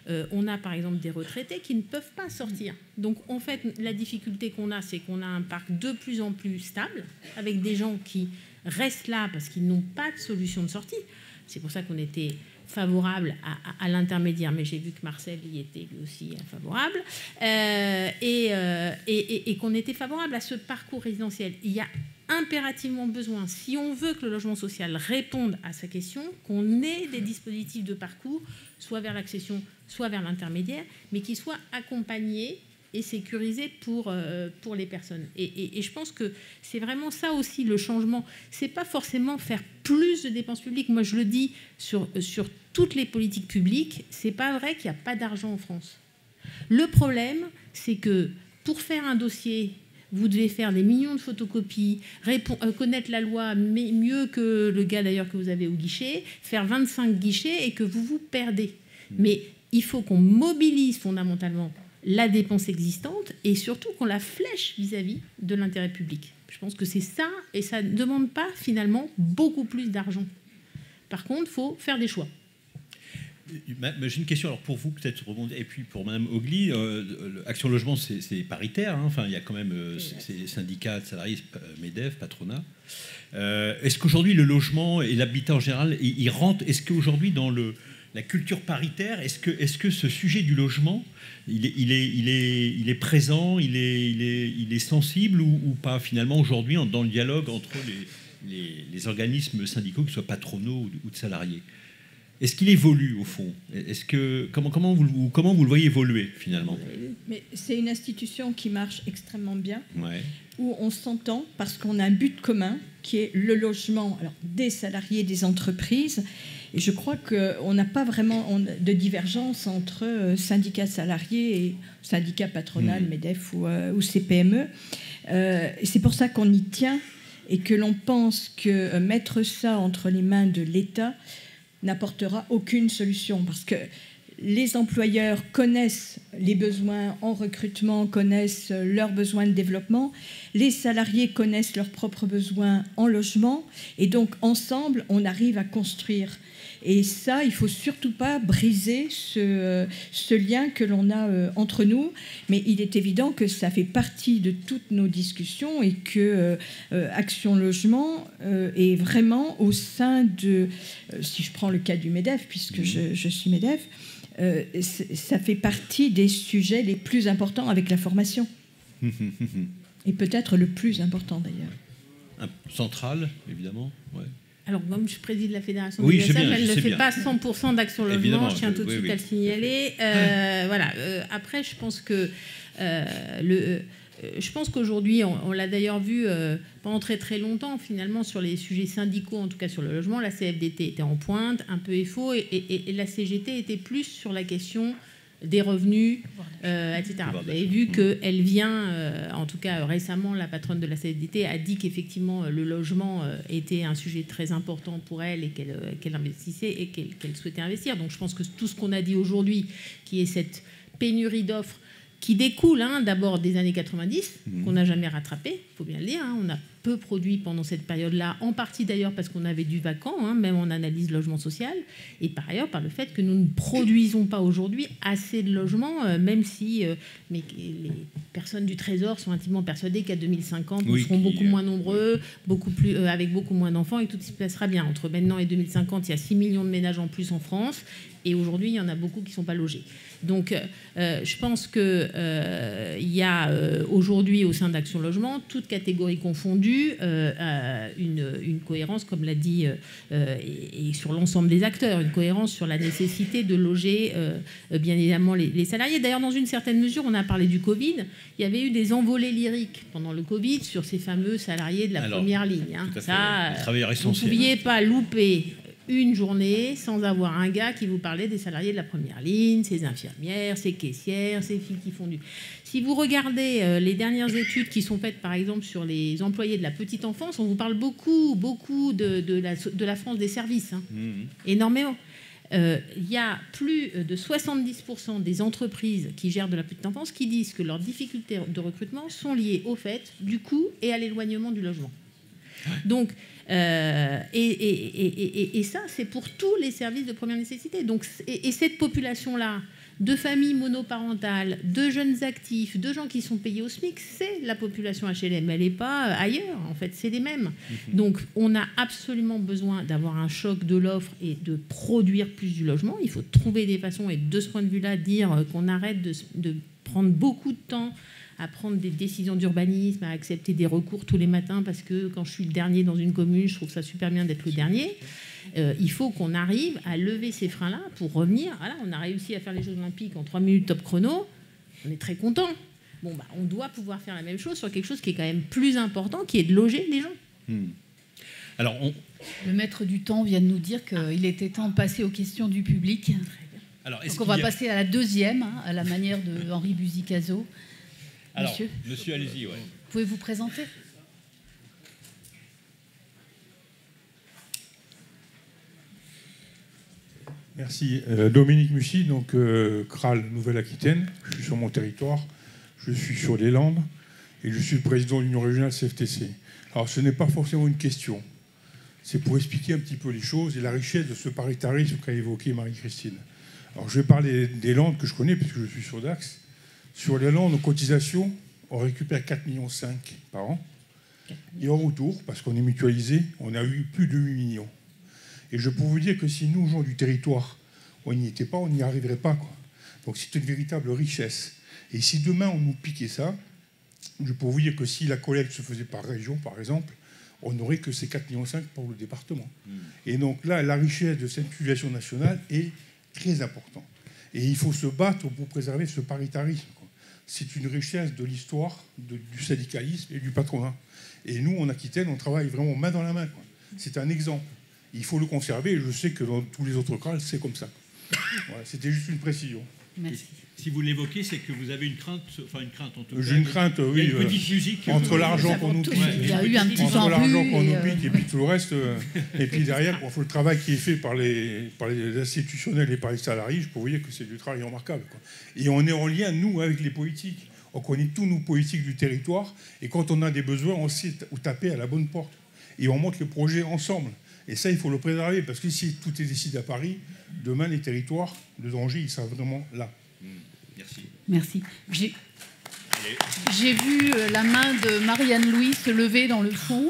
[SPEAKER 4] Euh, on a par exemple des retraités qui ne peuvent pas sortir. Donc en fait, la difficulté qu'on a, c'est qu'on a un parc de plus en plus stable, avec des gens qui restent là parce qu'ils n'ont pas de solution de sortie. C'est pour ça qu'on était favorable à, à, à l'intermédiaire, mais j'ai vu que Marcel y était lui aussi favorable, euh, et, euh, et, et, et qu'on était favorable à ce parcours résidentiel. Il y a impérativement besoin, si on veut que le logement social réponde à sa question, qu'on ait des dispositifs de parcours, soit vers l'accession, soit vers l'intermédiaire, mais qui soient accompagnés et sécurisés pour, euh, pour les personnes. Et, et, et je pense que c'est vraiment ça aussi le changement. C'est pas forcément faire plus de dépenses publiques. Moi, je le dis sur, sur toutes les politiques publiques, c'est pas vrai qu'il n'y a pas d'argent en France. Le problème, c'est que pour faire un dossier, vous devez faire des millions de photocopies, répond, euh, connaître la loi mais mieux que le gars d'ailleurs que vous avez au guichet, faire vingt-cinq guichets et que vous vous perdez. Mais il faut qu'on mobilise fondamentalement la dépense existante et surtout qu'on la flèche vis-à-vis de l'intérêt public. Je pense que c'est ça, et ça ne demande pas finalement beaucoup plus d'argent. Par contre, il faut faire des choix.
[SPEAKER 2] J'ai une question alors pour vous, peut-être rebondir, et puis pour Madame Ogli, euh, Action Logement, c'est paritaire, hein, enfin, il y a quand même euh, ces syndicats de salariés, MEDEF, patronat. Euh, est-ce qu'aujourd'hui, le logement et l'habitat en général, ils, ils rentrent, est-ce qu'aujourd'hui, dans le, la culture paritaire, est-ce que, est-ce que ce sujet du logement, il est, il est, il est, il est présent, il est, il est, il est sensible ou, ou pas, finalement, aujourd'hui, dans le dialogue entre les, les, les organismes syndicaux, que ce soit patronaux ou de salariés? Est-ce qu'il évolue, au fond? Est-ce que, comment, comment, vous, comment vous le voyez évoluer, finalement?
[SPEAKER 5] Mais c'est une institution qui marche extrêmement bien,
[SPEAKER 2] ouais.
[SPEAKER 5] Où on s'entend parce qu'on a un but commun, qui est le logement alors, des salariés, des entreprises. Et je crois qu'on n'a pas vraiment de divergence entre syndicats salariés et syndicats patronal, mmh. MEDEF ou, euh, ou C P M E. Euh, et c'est pour ça qu'on y tient et que l'on pense que mettre ça entre les mains de l'État n'apportera aucune solution, parce que les employeurs connaissent les besoins en recrutement, connaissent leurs besoins de développement, les salariés connaissent leurs propres besoins en logement, et donc ensemble, on arrive à construire. Et ça, il ne faut surtout pas briser ce, ce lien que l'on a euh, entre nous, mais il est évident que ça fait partie de toutes nos discussions et que euh, Action Logement euh, est vraiment au sein de, euh, si je prends le cas du MEDEF, puisque mmh. je, je suis MEDEF, euh, ça fait partie des sujets les plus importants avec la formation. Et peut-être le plus important d'ailleurs.
[SPEAKER 2] Central, évidemment, ouais.
[SPEAKER 4] Alors, comme je préside la Fédération
[SPEAKER 2] oui,
[SPEAKER 4] des U S F,
[SPEAKER 2] bien,
[SPEAKER 4] elle ne fait
[SPEAKER 2] bien.
[SPEAKER 4] pas cent pour cent d'Action Logement, évidemment, je tiens tout de oui, suite oui. à le signaler. Euh, voilà. Euh, après, je pense que euh, le, euh, je pense qu'aujourd'hui, on, on l'a d'ailleurs vu euh, pendant très très longtemps, finalement, sur les sujets syndicaux, en tout cas sur le logement, la C F D T était en pointe, un peu F O, et, et, et la C G T était plus sur la question des revenus, euh, et cetera. Vous avez vu qu'elle vient, euh, en tout cas récemment, la patronne de la C F D T a dit qu'effectivement le logement euh, était un sujet très important pour elle et qu'elle euh, qu'elle investissait et qu'elle qu'elle souhaitait investir. Donc je pense que tout ce qu'on a dit aujourd'hui, qui est cette pénurie d'offres, qui découle hein, d'abord des années quatre-vingt-dix, mmh. qu'on n'a jamais rattrapé, il faut bien le dire. Hein, on a peu produit pendant cette période-là, en partie d'ailleurs parce qu'on avait du vacant, hein, même en analyse logement social, et par ailleurs par le fait que nous ne produisons pas aujourd'hui assez de logements, euh, même si euh, mais les personnes du Trésor sont intimement persuadées qu'à deux mille cinquante, nous oui, serons beaucoup euh... moins nombreux, beaucoup plus, euh, avec beaucoup moins d'enfants, et tout se passera bien. Entre maintenant et deux mille cinquante, il y a six millions de ménages en plus en France, et aujourd'hui, il y en a beaucoup qui ne sont pas logés. Donc, euh, je pense qu'il euh, y a euh, aujourd'hui, au sein d'Action Logement, toutes catégories confondues, euh, une, une cohérence, comme l'a dit, euh, et, et sur l'ensemble des acteurs, une cohérence sur la nécessité de loger, euh, bien évidemment, les, les salariés. D'ailleurs, dans une certaine mesure, on a parlé du Covid, il y avait eu des envolées lyriques pendant le Covid sur ces fameux salariés de la Alors, première ligne. Hein. Ça, vous ne pouviez pas louper une journée sans avoir un gars qui vous parlait des salariés de la première ligne, ces infirmières, ces caissières, ces filles qui font du... Si vous regardez euh, les dernières études qui sont faites, par exemple, sur les employés de la petite enfance, on vous parle beaucoup, beaucoup de, de, la, de la France des services. Hein. Mmh. Énormément. Il euh, y a plus de soixante-dix pour cent des entreprises qui gèrent de la petite enfance qui disent que leurs difficultés de recrutement sont liées au fait du coût et à l'éloignement du logement. Donc, euh, et, et, et, et, et ça, c'est pour tous les services de première nécessité. Donc, et, et cette population-là, de familles monoparentales, de jeunes actifs, de gens qui sont payés au SMIC, c'est la population H L M. Elle n'est pas ailleurs, en fait, c'est les mêmes. Mmh. Donc, on a absolument besoin d'avoir un choc de l'offre et de produire plus du logement. Il faut trouver des façons, et de ce point de vue-là, dire qu'on arrête de, de prendre beaucoup de temps à prendre des décisions d'urbanisme, à accepter des recours tous les matins, parce que quand je suis le dernier dans une commune, je trouve ça super bien d'être le dernier. Euh, il faut qu'on arrive à lever ces freins-là pour revenir. Voilà, on a réussi à faire les Jeux Olympiques en trois minutes top chrono. On est très content. Bon, bah, on doit pouvoir faire la même chose sur quelque chose qui est quand même plus important, qui est de loger les gens.
[SPEAKER 2] Hmm. Alors, on...
[SPEAKER 1] Le maître du temps vient de nous dire qu'il était temps de passer aux questions du public. Alors, Donc on va a... passer à la deuxième, hein, à la manière de Henri Buzicazo.
[SPEAKER 2] Alors,
[SPEAKER 1] monsieur,
[SPEAKER 2] monsieur allez-y. Ouais.
[SPEAKER 1] Pouvez vous présenter ?
[SPEAKER 7] Merci. Euh, Dominique Mussy, donc euh, Crales, Nouvelle-Aquitaine. Je suis sur mon territoire, je suis sur les Landes et je suis le président de l'Union régionale C F T C. Alors, ce n'est pas forcément une question. C'est pour expliquer un petit peu les choses et la richesse de ce paritarisme qu'a évoqué Marie-Christine. Alors, je vais parler des Landes que je connais puisque je suis sur Dax. Sur les Landes, nos cotisations, on récupère quatre virgule cinq millions par an. Et en retour, parce qu'on est mutualisé, on a eu plus de huit millions. Et je peux vous dire que si nous, gens du territoire, on n'y était pas, on n'y arriverait pas, quoi. Donc c'est une véritable richesse. Et si demain, on nous piquait ça, je peux vous dire que si la collecte se faisait par région, par exemple, on n'aurait que ces quatre virgule cinq millions pour le département. Mmh. Et donc là, la richesse de cette mutualisation nationale est très importante. Et il faut se battre pour préserver ce paritarisme, quoi. C'est une richesse de l'histoire de, du syndicalisme et du patronat. Et nous, en Aquitaine, on travaille vraiment main dans la main, quoi. C'est un exemple. Il faut le conserver, et je sais que dans tous les autres cas, c'est comme ça. Voilà, c'était juste une précision.
[SPEAKER 1] Merci.
[SPEAKER 2] Si vous l'évoquez, c'est que vous avez une crainte, enfin une crainte en tout cas.
[SPEAKER 7] J'ai une crainte, oui.
[SPEAKER 2] Il y a une petite musique.
[SPEAKER 7] Entre l'argent qu'on nous pique,
[SPEAKER 1] il y a eu un petit
[SPEAKER 7] entre l'argent qu'on nous
[SPEAKER 1] euh...
[SPEAKER 7] pique et puis tout le reste, euh, et puis derrière, il faut le travail qui est fait par les, par les institutionnels et par les salariés, je peux vous dire que c'est du travail remarquable, quoi. Et on est en lien, nous, avec les politiques. On connaît tous nos politiques du territoire, et quand on a des besoins, on sait où taper à la bonne porte. Et on monte le projet ensemble. Et ça, il faut le préserver, parce que si tout est décidé à Paris, demain, les territoires de danger, ils sont vraiment là.
[SPEAKER 2] Mmh, merci.
[SPEAKER 1] Merci. J'ai, j'ai vu la main de Marianne Louis se lever dans le fond.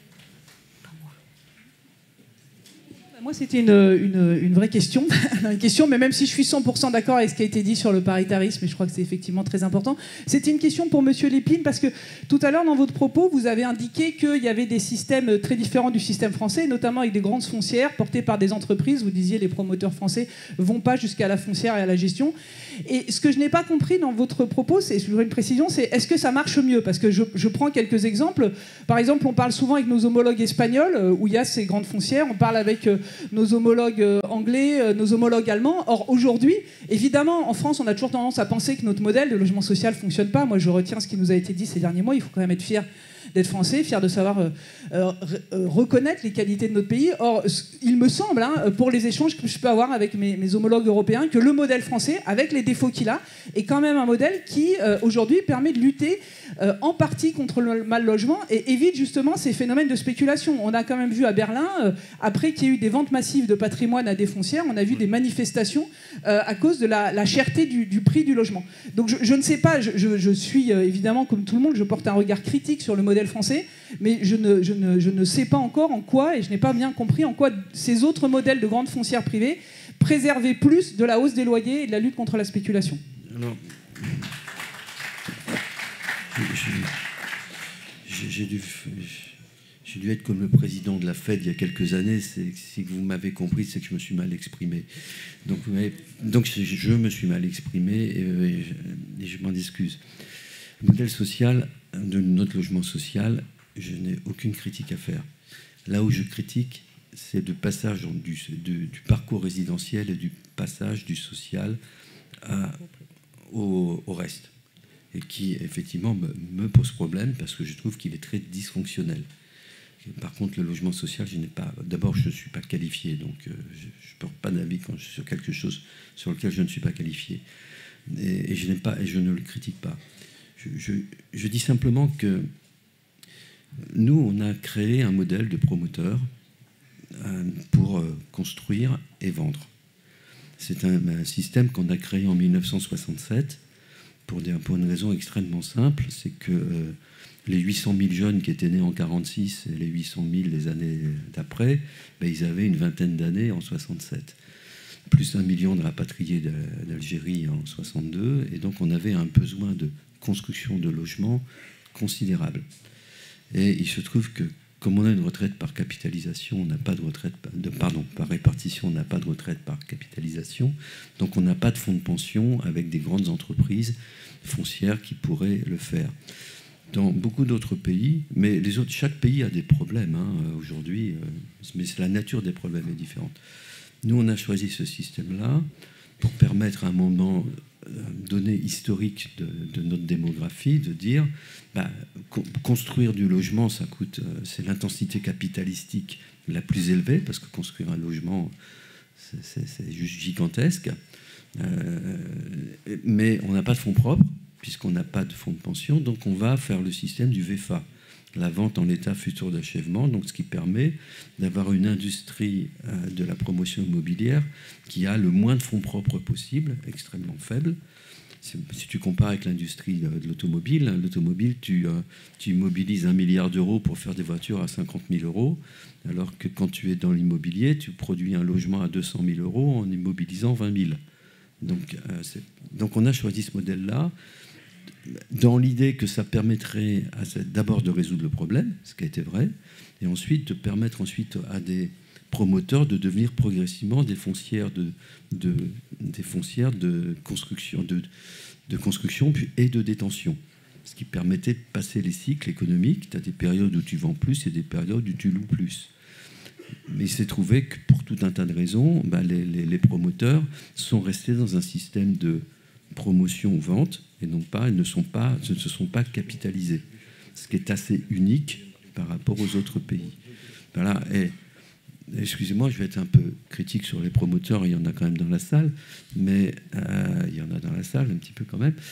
[SPEAKER 8] Moi, c'était une, une, une vraie question, une question, mais même si je suis cent pour cent d'accord avec ce qui a été dit sur le paritarisme, et je crois que c'est effectivement très important, c'était une question pour Monsieur Lépine, parce que tout à l'heure, dans votre propos, vous avez indiqué qu'il y avait des systèmes très différents du système français, notamment avec des grandes foncières portées par des entreprises. Vous disiez les promoteurs français ne vont pas jusqu'à la foncière et à la gestion. Et ce que je n'ai pas compris dans votre propos, c'est, je voudrais une précision, c'est est-ce que ça marche mieux ? Parce que je, je prends quelques exemples. Par exemple, on parle souvent avec nos homologues espagnols, où il y a ces grandes foncières. On parle avec nos homologues anglais, nos homologues allemands. Or, aujourd'hui, évidemment, en France, on a toujours tendance à penser que notre modèle de logement social ne fonctionne pas. Moi, je retiens ce qui nous a été dit ces derniers mois. Il faut quand même être fier d'être français, fier de savoir euh, euh, reconnaître les qualités de notre pays. Or, il me semble, hein, pour les échanges que je peux avoir avec mes, mes homologues européens, que le modèle français, avec les défauts qu'il a, est quand même un modèle qui, euh, aujourd'hui, permet de lutter euh, en partie contre le mal logement et évite justement ces phénomènes de spéculation. On a quand même vu à Berlin, euh, après qu'il y ait eu des ventes massives de patrimoine à des foncières, on a vu des manifestations euh, à cause de la, la cherté du, du prix du logement. Donc je, je ne sais pas, je, je, je suis euh, évidemment, comme tout le monde, je porte un regard critique sur le modèle français, mais je ne, je, ne, je ne sais pas encore en quoi, et je n'ai pas bien compris en quoi ces autres modèles de grandes foncières privées préservaient plus de la hausse des loyers et de la lutte contre la spéculation.
[SPEAKER 3] Alors, j'ai, j'ai, dû, j'ai dû être comme le président de la Fed il y a quelques années. C'est, si vous m'avez compris, c'est que je me suis mal exprimé. Donc, donc je me suis mal exprimé et, et je m'en excuse. Le modèle social de notre logement social, je n'ai aucune critique à faire. Là où je critique, c'est le passage du, du, du parcours résidentiel et du passage du social à, au, au reste. Et qui, effectivement, me, me pose problème parce que je trouve qu'il est très dysfonctionnel. Par contre, le logement social, je n'ai pas... D'abord, je ne suis pas qualifié, donc euh, je ne porte pas d'avis quand je suis sur quelque chose sur lequel je ne suis pas qualifié. Et, et, je, n'ai pas, et je ne le critique pas. Je, je, je dis simplement que nous, on a créé un modèle de promoteur euh, pour euh, construire et vendre. C'est un, un système qu'on a créé en mille neuf cent soixante-sept pour, des, pour une raison extrêmement simple, c'est que euh, les huit cent mille jeunes qui étaient nés en quarante-six et les huit cent mille les années d'après, ben, ils avaient une vingtaine d'années en soixante-sept. Plus un million de rapatriés d'Algérie en soixante-deux, et donc on avait un besoin de construction de logements considérable. Et il se trouve que, comme on a une retraite par capitalisation, on n'a pas de retraite, de, pardon, par répartition, on n'a pas de retraite par capitalisation, donc on n'a pas de fonds de pension avec des grandes entreprises foncières qui pourraient le faire. Dans beaucoup d'autres pays, mais les autres, chaque pays a des problèmes hein, aujourd'hui, euh, mais la nature des problèmes est différente. Nous, on a choisi ce système-là pour permettre à un moment donné historique de, de notre démographie de dire bah, co- construire du logement, ça coûte, euh, c'est l'intensité capitalistique la plus élevée, parce que construire un logement, c'est, c'est, c'est juste gigantesque. Euh, mais on n'a pas de fonds propres, puisqu'on n'a pas de fonds de pension, donc on va faire le système du V F A. La vente en état futur d'achèvement, donc ce qui permet d'avoir une industrie euh, de la promotion immobilière qui a le moins de fonds propres possible, extrêmement faible. Si, si tu compares avec l'industrie de, de l'automobile, hein, l'automobile, tu, euh, tu immobilises un milliard d'euros pour faire des voitures à cinquante mille euros, alors que quand tu es dans l'immobilier, tu produis un logement à deux cent mille euros en immobilisant vingt mille. Donc, euh, c'est, donc on a choisi ce modèle-là, dans l'idée que ça permettrait d'abord de résoudre le problème, ce qui a été vrai, et ensuite de permettre ensuite à des promoteurs de devenir progressivement des foncières de, de, des foncières de construction, de, de construction puis, et de détention, ce qui permettait de passer les cycles économiques. Tu as des périodes où tu vends plus et des périodes où tu loues plus. Mais il s'est trouvé que pour tout un tas de raisons, bah, les, les, les promoteurs sont restés dans un système de promotion-vente, et non pas, ils ne, sont pas, ne se sont pas capitalisés, ce qui est assez unique par rapport aux autres pays. Voilà, et excusez-moi, je vais être un peu critique sur les promoteurs, il y en a quand même dans la salle, mais euh, il y en a dans la salle un petit peu quand même.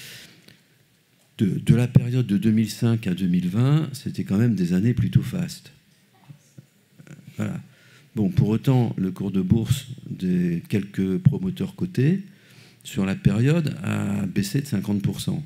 [SPEAKER 3] De, de la période de deux mille cinq à deux mille vingt, c'était quand même des années plutôt fastes. Voilà. Bon, pour autant, le cours de bourse des quelques promoteurs cotés sur la période a baissé de cinquante pour cent.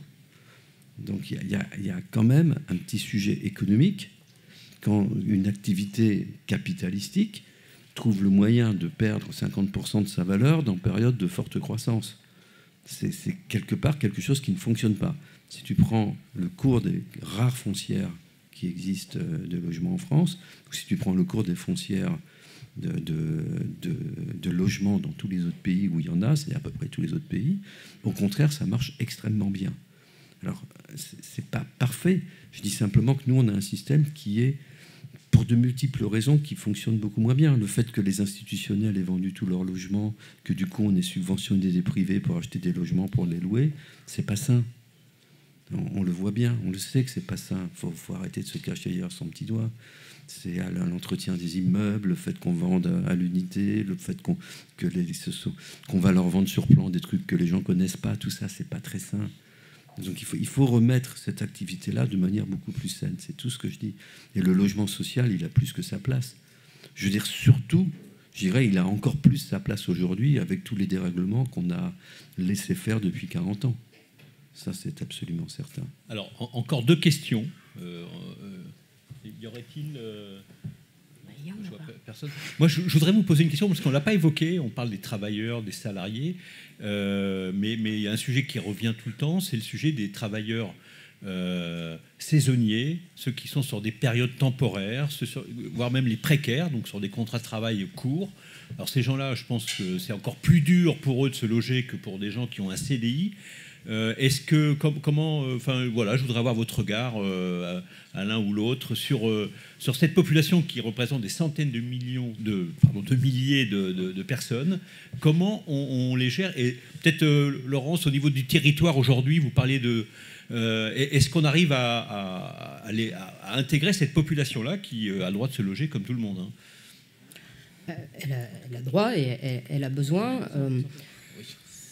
[SPEAKER 3] Donc il y, y, y a quand même un petit sujet économique quand une activité capitalistique trouve le moyen de perdre cinquante pour cent de sa valeur dans une période de forte croissance. C'est, c'est quelque part quelque chose qui ne fonctionne pas. Si tu prends le cours des rares foncières qui existent de logements en France, ou si tu prends le cours des foncières De, de, de, de logements dans tous les autres pays où il y en a, c'est à peu près tous les autres pays, au contraire, ça marche extrêmement bien. Alors, c'est, c'est pas parfait. Je dis simplement que nous, on a un système qui est, pour de multiples raisons, qui fonctionne beaucoup moins bien. Le fait que les institutionnels aient vendu tous leurs logements, que du coup, on ait subventionné des privés pour acheter des logements pour les louer, c'est pas sain. On, on le voit bien, on le sait que c'est pas sain. Il faut, faut arrêter de se cacher derrière son petit doigt. C'est à l'entretien des immeubles, le fait qu'on vende à l'unité, le fait qu'on, que les, qu'on va leur vendre sur plan des trucs que les gens connaissent pas, tout ça, c'est pas très sain. Donc il faut, il faut remettre cette activité-là de manière beaucoup plus saine, c'est tout ce que je dis. Et le logement social, il a plus que sa place. Je veux dire, surtout, je dirais, il a encore plus sa place aujourd'hui avec tous les dérèglements qu'on a laissé faire depuis quarante ans. Ça, c'est absolument certain.
[SPEAKER 2] Alors, en, encore deux questions. Euh, euh... Y aurait-il euh... je vois personne. Moi, je, je voudrais vous poser une question parce qu'on ne l'a pas évoqué. On parle des travailleurs, des salariés, euh, mais, mais il y a un sujet qui revient tout le temps, c'est le sujet des travailleurs euh, saisonniers, ceux qui sont sur des périodes temporaires, ceux sur, voire même les précaires, donc sur des contrats de travail courts. Alors ces gens-là, je pense que c'est encore plus dur pour eux de se loger que pour des gens qui ont un C D I. Euh, est-ce que com- comment enfin euh, voilà, je voudrais avoir votre regard euh, à, à l'un ou l'autre sur euh, sur cette population qui représente des centaines de millions de pardon de milliers de, de, de personnes. Comment on, on les gère? Et peut-être euh, Laurence, au niveau du territoire aujourd'hui, vous parlez de euh, est-ce qu'on arrive à, à, à, les, à, à intégrer cette population-là qui euh, a le droit de se loger comme tout le monde, hein?
[SPEAKER 6] Elle a, elle a droit et elle, elle a besoin. Euh,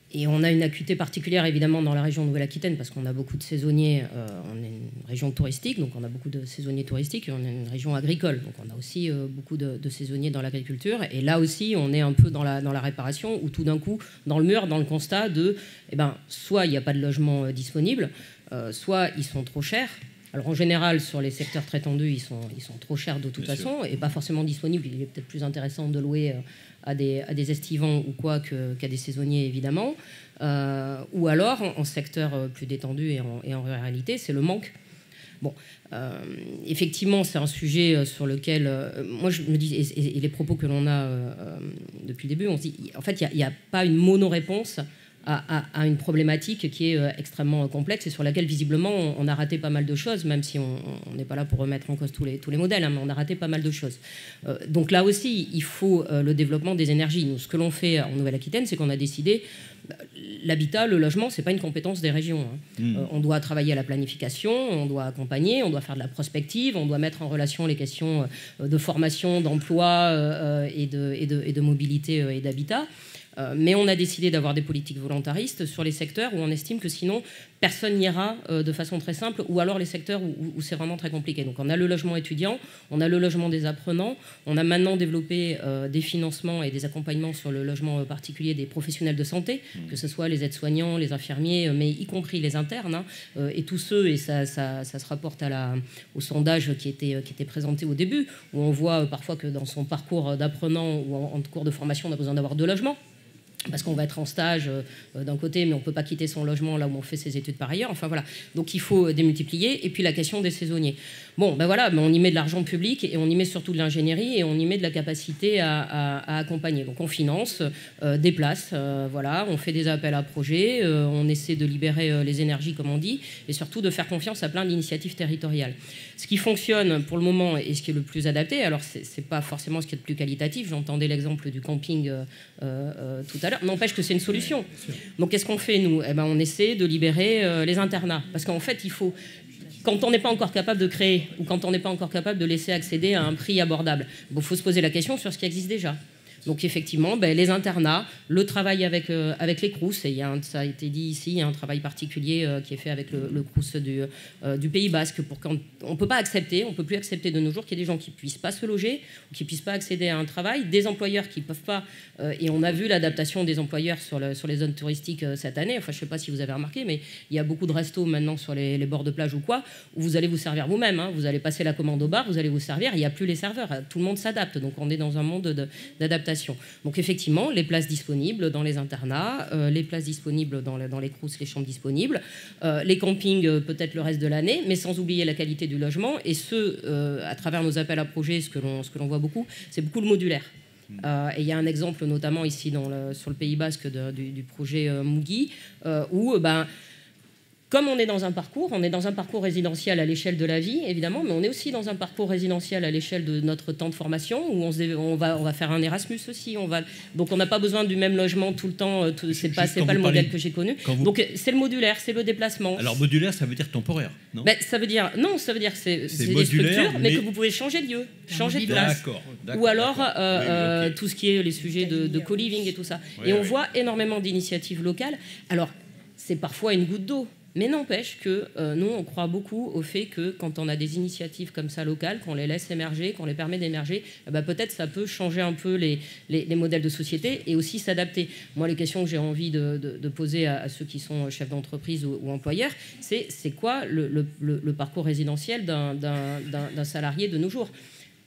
[SPEAKER 6] Et on a une acuité particulière évidemment dans la région Nouvelle-Aquitaine parce qu'on a beaucoup de saisonniers, euh, on est une région touristique, donc on a beaucoup de saisonniers touristiques, et on est une région agricole, donc on a aussi euh, beaucoup de, de saisonniers dans l'agriculture. Et là aussi, on est un peu dans la, dans la réparation, où tout d'un coup, dans le mur, dans le constat de, eh ben, soit il n'y a pas de logement euh, disponible, euh, soit ils sont trop chers. Alors en général, sur les secteurs très tendus, ils sont, ils sont trop chers de toute Bien façon, sûr. Et pas forcément disponibles. Il est peut-être plus intéressant de louer euh, à, des, à des estivants ou quoi que, qu'à des saisonniers, évidemment. Euh, ou alors, en, en secteur plus détendu et en, et en ruralité, c'est le manque. Bon, euh, effectivement, c'est un sujet sur lequel, euh, moi je me dis, et, et les propos que l'on a euh, depuis le début, on se dit, en fait, il n'y a, a pas une mono-réponse À, à, à une problématique qui est euh, extrêmement complexe et sur laquelle visiblement on, on a raté pas mal de choses, même si on n'est pas là pour remettre en cause tous les, tous les modèles, hein, mais on a raté pas mal de choses. Euh, donc là aussi, il faut euh, le développement des énergies. Nous, ce que l'on fait en Nouvelle-Aquitaine, c'est qu'on a décidé, bah, l'habitat, le logement, c'est pas une compétence des régions. Hein. Mmh. Euh, on doit travailler à la planification, on doit accompagner, on doit faire de la prospective, on doit mettre en relation les questions euh, de formation, d'emploi euh, et, de, et, de, et de mobilité euh, et d'habitat. Mais on a décidé d'avoir des politiques volontaristes sur les secteurs où on estime que sinon personne n'ira de façon très simple, ou alors les secteurs où, où c'est vraiment très compliqué. Donc on a le logement étudiant, on a le logement des apprenants, on a maintenant développé euh, des financements et des accompagnements sur le logement particulier des professionnels de santé, que ce soit les aides-soignants, les infirmiers, mais y compris les internes, hein, euh, et tous ceux, et ça, ça, ça se rapporte à la, au sondage qui était, qui était présenté au début, où on voit parfois que dans son parcours d'apprenant ou en, en cours de formation, on a besoin d'avoir deux logements. Parce qu'on va être en stage euh, d'un côté, mais on ne peut pas quitter son logement là où on fait ses études par ailleurs. Enfin voilà, donc il faut démultiplier. Et puis la question des saisonniers. Bon, ben voilà, ben on y met de l'argent public et on y met surtout de l'ingénierie et on y met de la capacité à, à, à accompagner. Donc on finance euh, des places, euh, voilà, on fait des appels à projets, euh, on essaie de libérer euh, les énergies, comme on dit, et surtout de faire confiance à plein d'initiatives territoriales. Ce qui fonctionne pour le moment et ce qui est le plus adapté, alors c'est, c'est pas forcément ce qui est le plus qualitatif. J'entendais l'exemple du camping euh, euh, tout à l'heure. N'empêche que c'est une solution. Donc qu'est-ce qu'on fait, nous ? Eh ben, on essaie de libérer euh, les internats. Parce qu'en fait, il faut, quand on n'est pas encore capable de créer ou quand on n'est pas encore capable de laisser accéder à un prix abordable, il faut se poser la question sur ce qui existe déjà. Donc effectivement, ben, les internats, le travail avec, euh, avec les Crous, et il y a un, ça a été dit ici, il y a un travail particulier euh, qui est fait avec le, le Crous du, euh, du Pays Basque. Pour quand, on ne peut pas accepter, on ne peut plus accepter de nos jours qu'il y ait des gens qui ne puissent pas se loger, ou qui ne puissent pas accéder à un travail, des employeurs qui ne peuvent pas, euh, et on a vu l'adaptation des employeurs sur, le, sur les zones touristiques euh, cette année, enfin je ne sais pas si vous avez remarqué, mais il y a beaucoup de restos maintenant sur les, les bords de plage ou quoi, où vous allez vous servir vous-même, hein, vous allez passer la commande au bar, vous allez vous servir, il n'y a plus les serveurs, tout le monde s'adapte, donc on est dans un monde de, d'adaptation. Donc effectivement, les places disponibles dans les internats, euh, les places disponibles dans, le, dans les Crous, les chambres disponibles, euh, les campings euh, peut-être le reste de l'année, mais sans oublier la qualité du logement. Et ce, euh, à travers nos appels à projets, ce que l'on, ce que l'on voit beaucoup, c'est beaucoup le modulaire. Euh, et il y a un exemple notamment ici dans le, sur le Pays Basque de, du, du projet euh, Mougui, euh, où... Euh, ben, Comme on est dans un parcours, on est dans un parcours résidentiel à l'échelle de la vie, évidemment, mais on est aussi dans un parcours résidentiel à l'échelle de notre temps de formation, où on, se, on, va, on va faire un Erasmus aussi. On va, donc on n'a pas besoin du même logement tout le temps. Tout, c'est pas, c'est pas le modèle que j'ai connu. Vous... Donc c'est le modulaire, c'est le déplacement.
[SPEAKER 2] Alors modulaire, ça veut dire temporaire, non ?
[SPEAKER 6] Ben, ça veut dire non, ça veut dire que c'est, c'est, c'est des structures, mais... mais que vous pouvez changer de lieu, changer de place. D'accord, d'accord, ou alors d'accord. Euh, oui, okay. euh, tout ce qui est les sujets de, de co-living et tout ça. Oui, et on oui. voit énormément d'initiatives locales. Alors c'est parfois une goutte d'eau. Mais n'empêche que euh, nous, on croit beaucoup au fait que quand on a des initiatives comme ça locales, qu'on les laisse émerger, qu'on les permet d'émerger, eh ben, peut-être ça peut changer un peu les, les, les modèles de société et aussi s'adapter. Moi, les questions que j'ai envie de, de, de poser à, à ceux qui sont chefs d'entreprise ou, ou employeurs, c'est, c'est quoi le, le, le, le parcours résidentiel d'un, d'un, d'un, d'un salarié de nos jours ?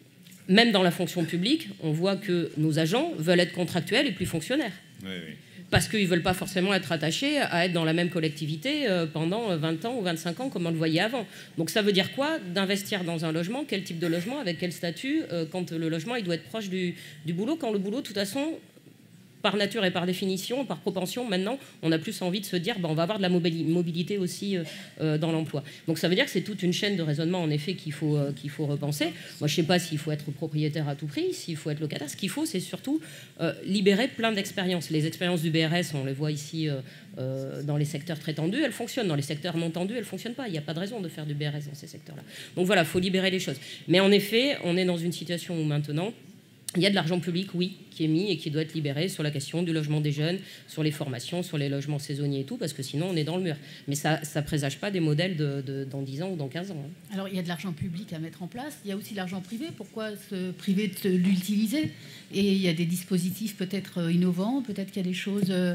[SPEAKER 6] Même dans la fonction publique, on voit que nos agents veulent être contractuels et plus fonctionnaires. Oui, oui. Parce qu'ils ne veulent pas forcément être attachés à être dans la même collectivité pendant vingt ans ou vingt-cinq ans comme on le voyait avant. Donc ça veut dire quoi d'investir dans un logement ? Quel type de logement ? Avec quel statut ? Quand le logement il doit être proche du, du boulot, quand le boulot, de toute façon, par nature et par définition, par propension, maintenant, on a plus envie de se dire ben, on va avoir de la mobilité aussi euh, dans l'emploi. Donc ça veut dire que c'est toute une chaîne de raisonnement, en effet, qu'il faut, euh, qu'il faut repenser. Moi, je ne sais pas s'il faut être propriétaire à tout prix, s'il faut être locataire. Ce qu'il faut, c'est surtout euh, libérer plein d'expériences. Les expériences du B R S, on les voit ici euh, euh, dans les secteurs très tendus, elles fonctionnent. Dans les secteurs non tendus, elles ne fonctionnent pas. Il n'y a pas de raison de faire du B R S dans ces secteurs-là. Donc voilà, il faut libérer les choses. Mais en effet, on est dans une situation où maintenant... il y a de l'argent public, oui, qui est mis et qui doit être libéré sur la question du logement des jeunes, sur les formations, sur les logements saisonniers et tout, parce que sinon on est dans le mur. Mais ça ne présage pas des modèles de, de, dans dix ans ou dans quinze ans. Hein.
[SPEAKER 1] Alors il y a de l'argent public à mettre en place, il y a aussi l'argent privé, pourquoi se priver de l'utiliser? Et il y a des dispositifs peut-être innovants, peut-être qu'il y a des choses euh,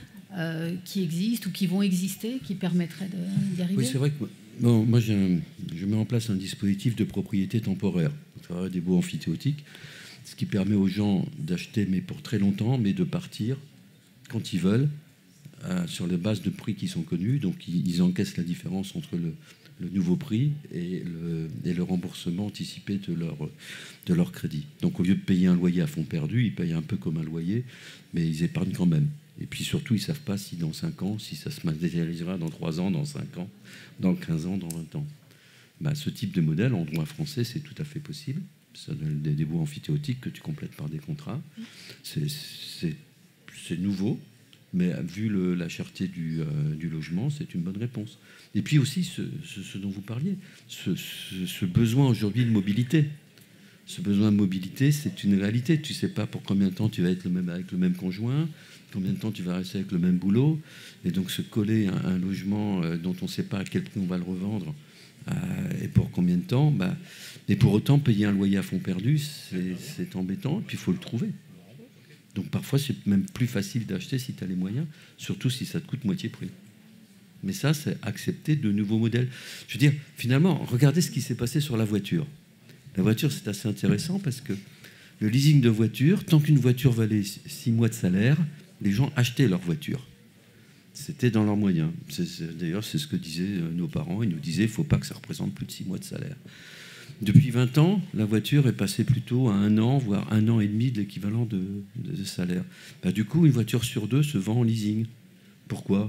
[SPEAKER 1] euh, qui existent ou qui vont exister, qui permettraient d'y arriver.
[SPEAKER 3] Oui, c'est vrai que bon, moi je, je mets en place un dispositif de propriété temporaire, à travers des baux amphithéotiques, ce qui permet aux gens d'acheter, mais pour très longtemps, mais de partir quand ils veulent, euh, sur les bases de prix qui sont connus. Donc ils, ils encaissent la différence entre le, le nouveau prix et le, et le remboursement anticipé de leur, de leur crédit. Donc au lieu de payer un loyer à fond perdu, ils payent un peu comme un loyer, mais ils épargnent quand même. Et puis surtout, ils ne savent pas si dans cinq ans, si ça se matérialisera dans trois ans, dans cinq ans, dans quinze ans, dans vingt ans. Bah, ce type de modèle, en droit français, c'est tout à fait possible. Ça donne des, des baux amphithéotiques que tu complètes par des contrats. C'est, c'est, c'est nouveau, mais vu le, la cherté du, euh, du logement, c'est une bonne réponse. Et puis aussi, ce, ce, ce dont vous parliez, ce, ce, ce besoin aujourd'hui de mobilité. Ce besoin de mobilité, c'est une réalité. Tu ne sais pas pour combien de temps tu vas être le même, avec le même conjoint, combien de temps tu vas rester avec le même boulot. Et donc se coller à un, un logement euh, dont on ne sait pas à quel prix on va le revendre, euh, et pour combien de temps, bah, et pour autant payer un loyer à fond perdu, c'est, c'est embêtant, et puis il faut le trouver. Donc parfois c'est même plus facile d'acheter si tu as les moyens, surtout si ça te coûte moitié prix. Mais ça, c'est accepter de nouveaux modèles. Je veux dire, finalement, regardez ce qui s'est passé sur la voiture. La voiture, c'est assez intéressant parce que le leasing de voiture, tant qu'une voiture valait six mois de salaire, les gens achetaient leur voiture. C'était dans leurs moyens. C'est, c'est, d'ailleurs, c'est ce que disaient nos parents. Ils nous disaient, il ne faut pas que ça représente plus de six mois de salaire. Depuis vingt ans, la voiture est passée plutôt à un an, voire un an et demi de l'équivalent de, de, de salaire. Bah, du coup, une voiture sur deux se vend en leasing. Pourquoi ?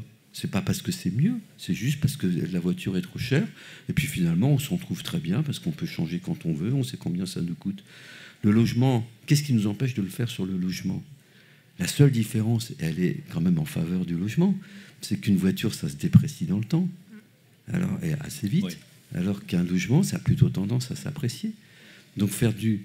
[SPEAKER 3] C'est pas parce que c'est mieux, c'est juste parce que la voiture est trop chère. Et puis finalement, on s'en trouve très bien parce qu'on peut changer quand on veut, on sait combien ça nous coûte. Le logement, qu'est-ce qui nous empêche de le faire sur le logement ? La seule différence, elle est quand même en faveur du logement, c'est qu'une voiture, ça se déprécie dans le temps, alors, et assez vite, oui. Alors qu'un logement, ça a plutôt tendance à s'apprécier. Donc faire du...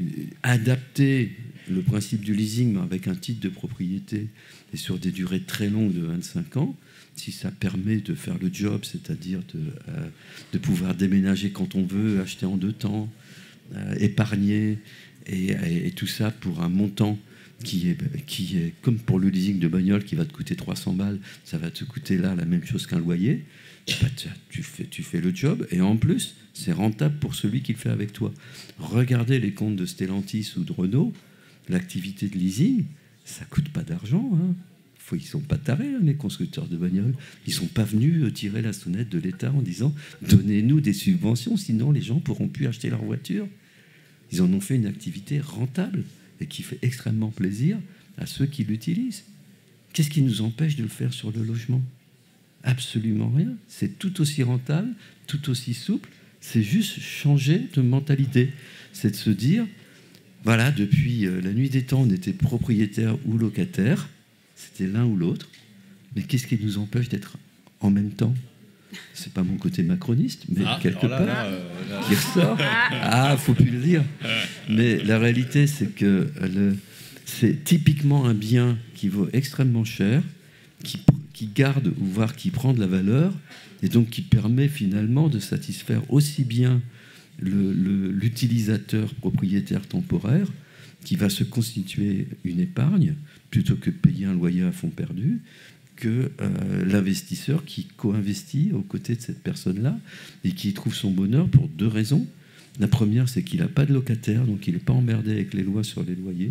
[SPEAKER 3] adapter le principe du leasing avec un titre de propriété et sur des durées très longues de vingt-cinq ans, si ça permet de faire le job, c'est-à-dire de, euh, de pouvoir déménager quand on veut, acheter en deux temps, euh, épargner, et, et, et tout ça pour un montant qui est, qui est comme pour le leasing de bagnole qui va te coûter trois cents balles, ça va te coûter là la même chose qu'un loyer. Bah, tu, fais, tu fais le job et en plus, c'est rentable pour celui qui le fait avec toi. Regardez les comptes de Stellantis ou de Renault, l'activité de leasing, ça ne coûte pas d'argent. Hein. Faut, ils ne sont pas tarés, hein, les constructeurs de bagnoles. Ils ne sont pas venus tirer la sonnette de l'État en disant « donnez-nous des subventions, sinon les gens ne pourront plus acheter leur voiture ». Ils en ont fait une activité rentable et qui fait extrêmement plaisir à ceux qui l'utilisent. Qu'est-ce qui nous empêche de le faire sur le logement ? Absolument rien. C'est tout aussi rentable, tout aussi souple. C'est juste changer de mentalité. C'est de se dire, voilà, depuis la nuit des temps, on était propriétaire ou locataire. C'était l'un ou l'autre. Mais qu'est-ce qui nous empêche d'être en même temps ? C'est pas mon côté macroniste, mais ah, quelque là, part, là, euh, là. qui ressort. Ah, faut plus le dire. Mais la réalité, c'est que le, c'est typiquement un bien qui vaut extrêmement cher, qui qui garde, ou voire qui prend de la valeur, et donc qui permet finalement de satisfaire aussi bien le, le, l'utilisateur propriétaire temporaire, qui va se constituer une épargne, plutôt que payer un loyer à fond perdu, que euh, l'investisseur qui co-investit aux côtés de cette personne-là, et qui trouve son bonheur pour deux raisons. La première, c'est qu'il n'a pas de locataire, donc il n'est pas emmerdé avec les lois sur les loyers,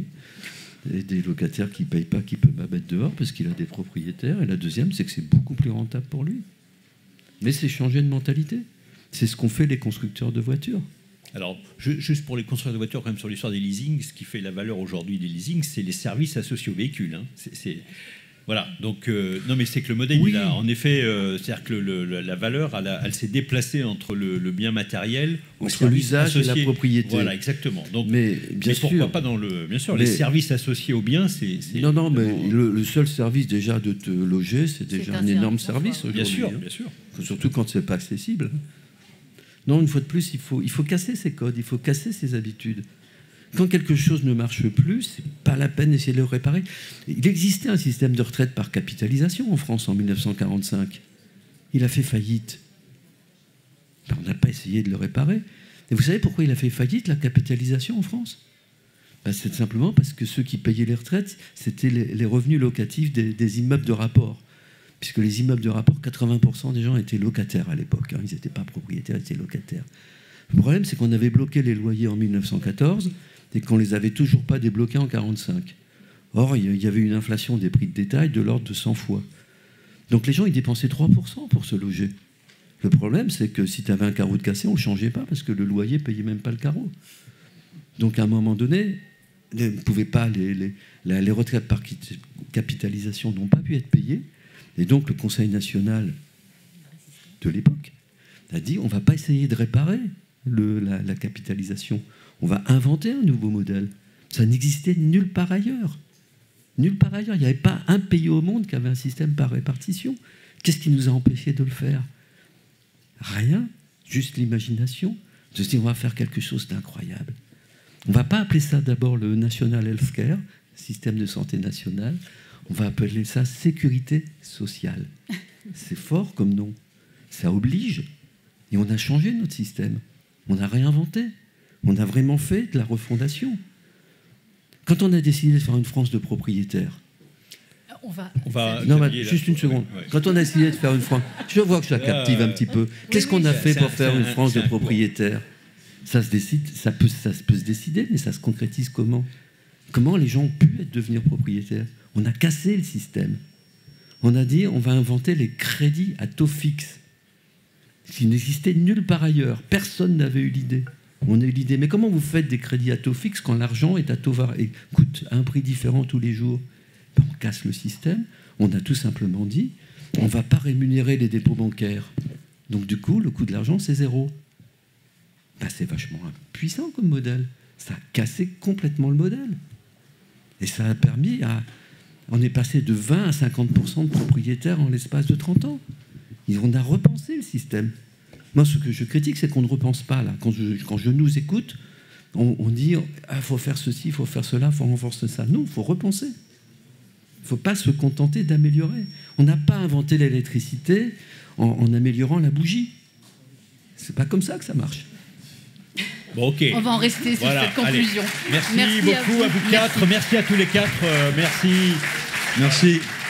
[SPEAKER 3] et des locataires qui ne payent pas, qui peuvent mettre dehors parce qu'il a des propriétaires. Et la deuxième, c'est que c'est beaucoup plus rentable pour lui. Mais c'est changer de mentalité. C'est ce qu'ont fait les constructeurs de voitures.
[SPEAKER 2] Alors, juste pour les constructeurs de voitures, quand même sur l'histoire des leasings, ce qui fait la valeur aujourd'hui des leasings, c'est les services associés au véhicule. Hein. C'est, c'est... Voilà, donc, euh, non mais c'est que le modèle, oui. il a, en effet, euh, c'est-à-dire que le, le, la valeur, elle, a, elle s'est déplacée entre le, le bien matériel,
[SPEAKER 3] entre l'usage associé. Et la propriété.
[SPEAKER 2] Voilà, exactement. Donc,
[SPEAKER 3] mais bien
[SPEAKER 2] mais pourquoi
[SPEAKER 3] sûr,
[SPEAKER 2] pas dans le, bien sûr,
[SPEAKER 3] mais,
[SPEAKER 2] les services associés au bien, c'est, c'est
[SPEAKER 3] non, non, mais le, le seul service déjà de te loger, c'est déjà c'est un, un énorme service aujourd'hui.
[SPEAKER 2] Bien sûr,
[SPEAKER 3] hein.
[SPEAKER 2] bien sûr.
[SPEAKER 3] Surtout quand c'est pas accessible. Non, une fois de plus, il faut, il faut casser ces codes, il faut casser ces habitudes. Il quand quelque chose ne marche plus, c'est pas la peine d'essayer de le réparer. Il existait un système de retraite par capitalisation en France en mille neuf cent quarante-cinq. Il a fait faillite. Ben, on n'a pas essayé de le réparer. Et vous savez pourquoi il a fait faillite, la capitalisation en France? Ben, c'est simplement parce que ceux qui payaient les retraites, c'était les, les revenus locatifs des, des immeubles de rapport. Puisque les immeubles de rapport, quatre-vingts pour cent des gens étaient locataires à l'époque. Hein. Ils n'étaient pas propriétaires, ils étaient locataires. Le problème, c'est qu'on avait bloqué les loyers en mille neuf cent quatorze et qu'on ne les avait toujours pas débloqués en mille neuf cent quarante-cinq. Or, il y avait une inflation des prix de détail de l'ordre de cent fois. Donc les gens, ils dépensaient trois pour cent pour se loger. Le problème, c'est que si tu avais un carreau de cassé, on ne changeait pas parce que le loyer ne payait même pas le carreau. Donc à un moment donné, ne pouvait pas, les, les, les retraites par capitalisation n'ont pas pu être payées. Et donc le Conseil national de l'époque a dit on ne va pas essayer de réparer le, la, la capitalisation. On va inventer un nouveau modèle. Ça n'existait nulle part ailleurs. Nulle part ailleurs. Il n'y avait pas un pays au monde qui avait un système par répartition. Qu'est-ce qui nous a empêchés de le faire? Rien, juste l'imagination. De se dire on va faire quelque chose d'incroyable. On ne va pas appeler ça d'abord le National Healthcare, système de santé national. On va appeler ça sécurité sociale. C'est fort comme nom. Ça oblige. Et on a changé notre système. On a réinventé. On a vraiment fait de la refondation. Quand on a décidé de faire une France de propriétaires,
[SPEAKER 1] on va...
[SPEAKER 2] On va
[SPEAKER 3] non, mais juste une seconde. Ouais. Quand on a décidé de faire une France... Je vois que ça captive un petit peu. Qu'est-ce oui, qu'on oui, a fait pour faire un, une France de propriétaires? Ça se décide, ça peut, ça peut se décider, mais ça se concrétise comment? Comment les gens ont pu être, devenir propriétaires? On a cassé le système. On a dit, on va inventer les crédits à taux fixe, qui n'existaient nulle part ailleurs. Personne n'avait eu l'idée. On a eu l'idée. Mais comment vous faites des crédits à taux fixe quand l'argent est à taux var... et coûte à un prix différent tous les jours? Ben, on casse le système. On a tout simplement dit, on ne va pas rémunérer les dépôts bancaires. Donc du coup, le coût de l'argent, c'est zéro. Ben, c'est vachement puissant comme modèle. Ça a cassé complètement le modèle. Et ça a permis à... On est passé de vingt à cinquante pour cent de propriétaires en l'espace de trente ans. Et on a repensé le système. Moi, ce que je critique, c'est qu'on ne repense pas. Là. Quand, je, quand je nous écoute, on, on dit ah, faut faire ceci, il faut faire cela, il faut renforcer ça. Non, il faut repenser. Il ne faut pas se contenter d'améliorer. On n'a pas inventé l'électricité en, en améliorant la bougie. C'est pas comme ça que ça marche.
[SPEAKER 2] Bon, ok.
[SPEAKER 1] On va en rester sur
[SPEAKER 2] voilà,
[SPEAKER 1] cette conclusion.
[SPEAKER 2] Merci,
[SPEAKER 1] merci
[SPEAKER 2] beaucoup à vous, à vous quatre. Merci. merci à tous les quatre. Euh, merci.
[SPEAKER 9] Merci.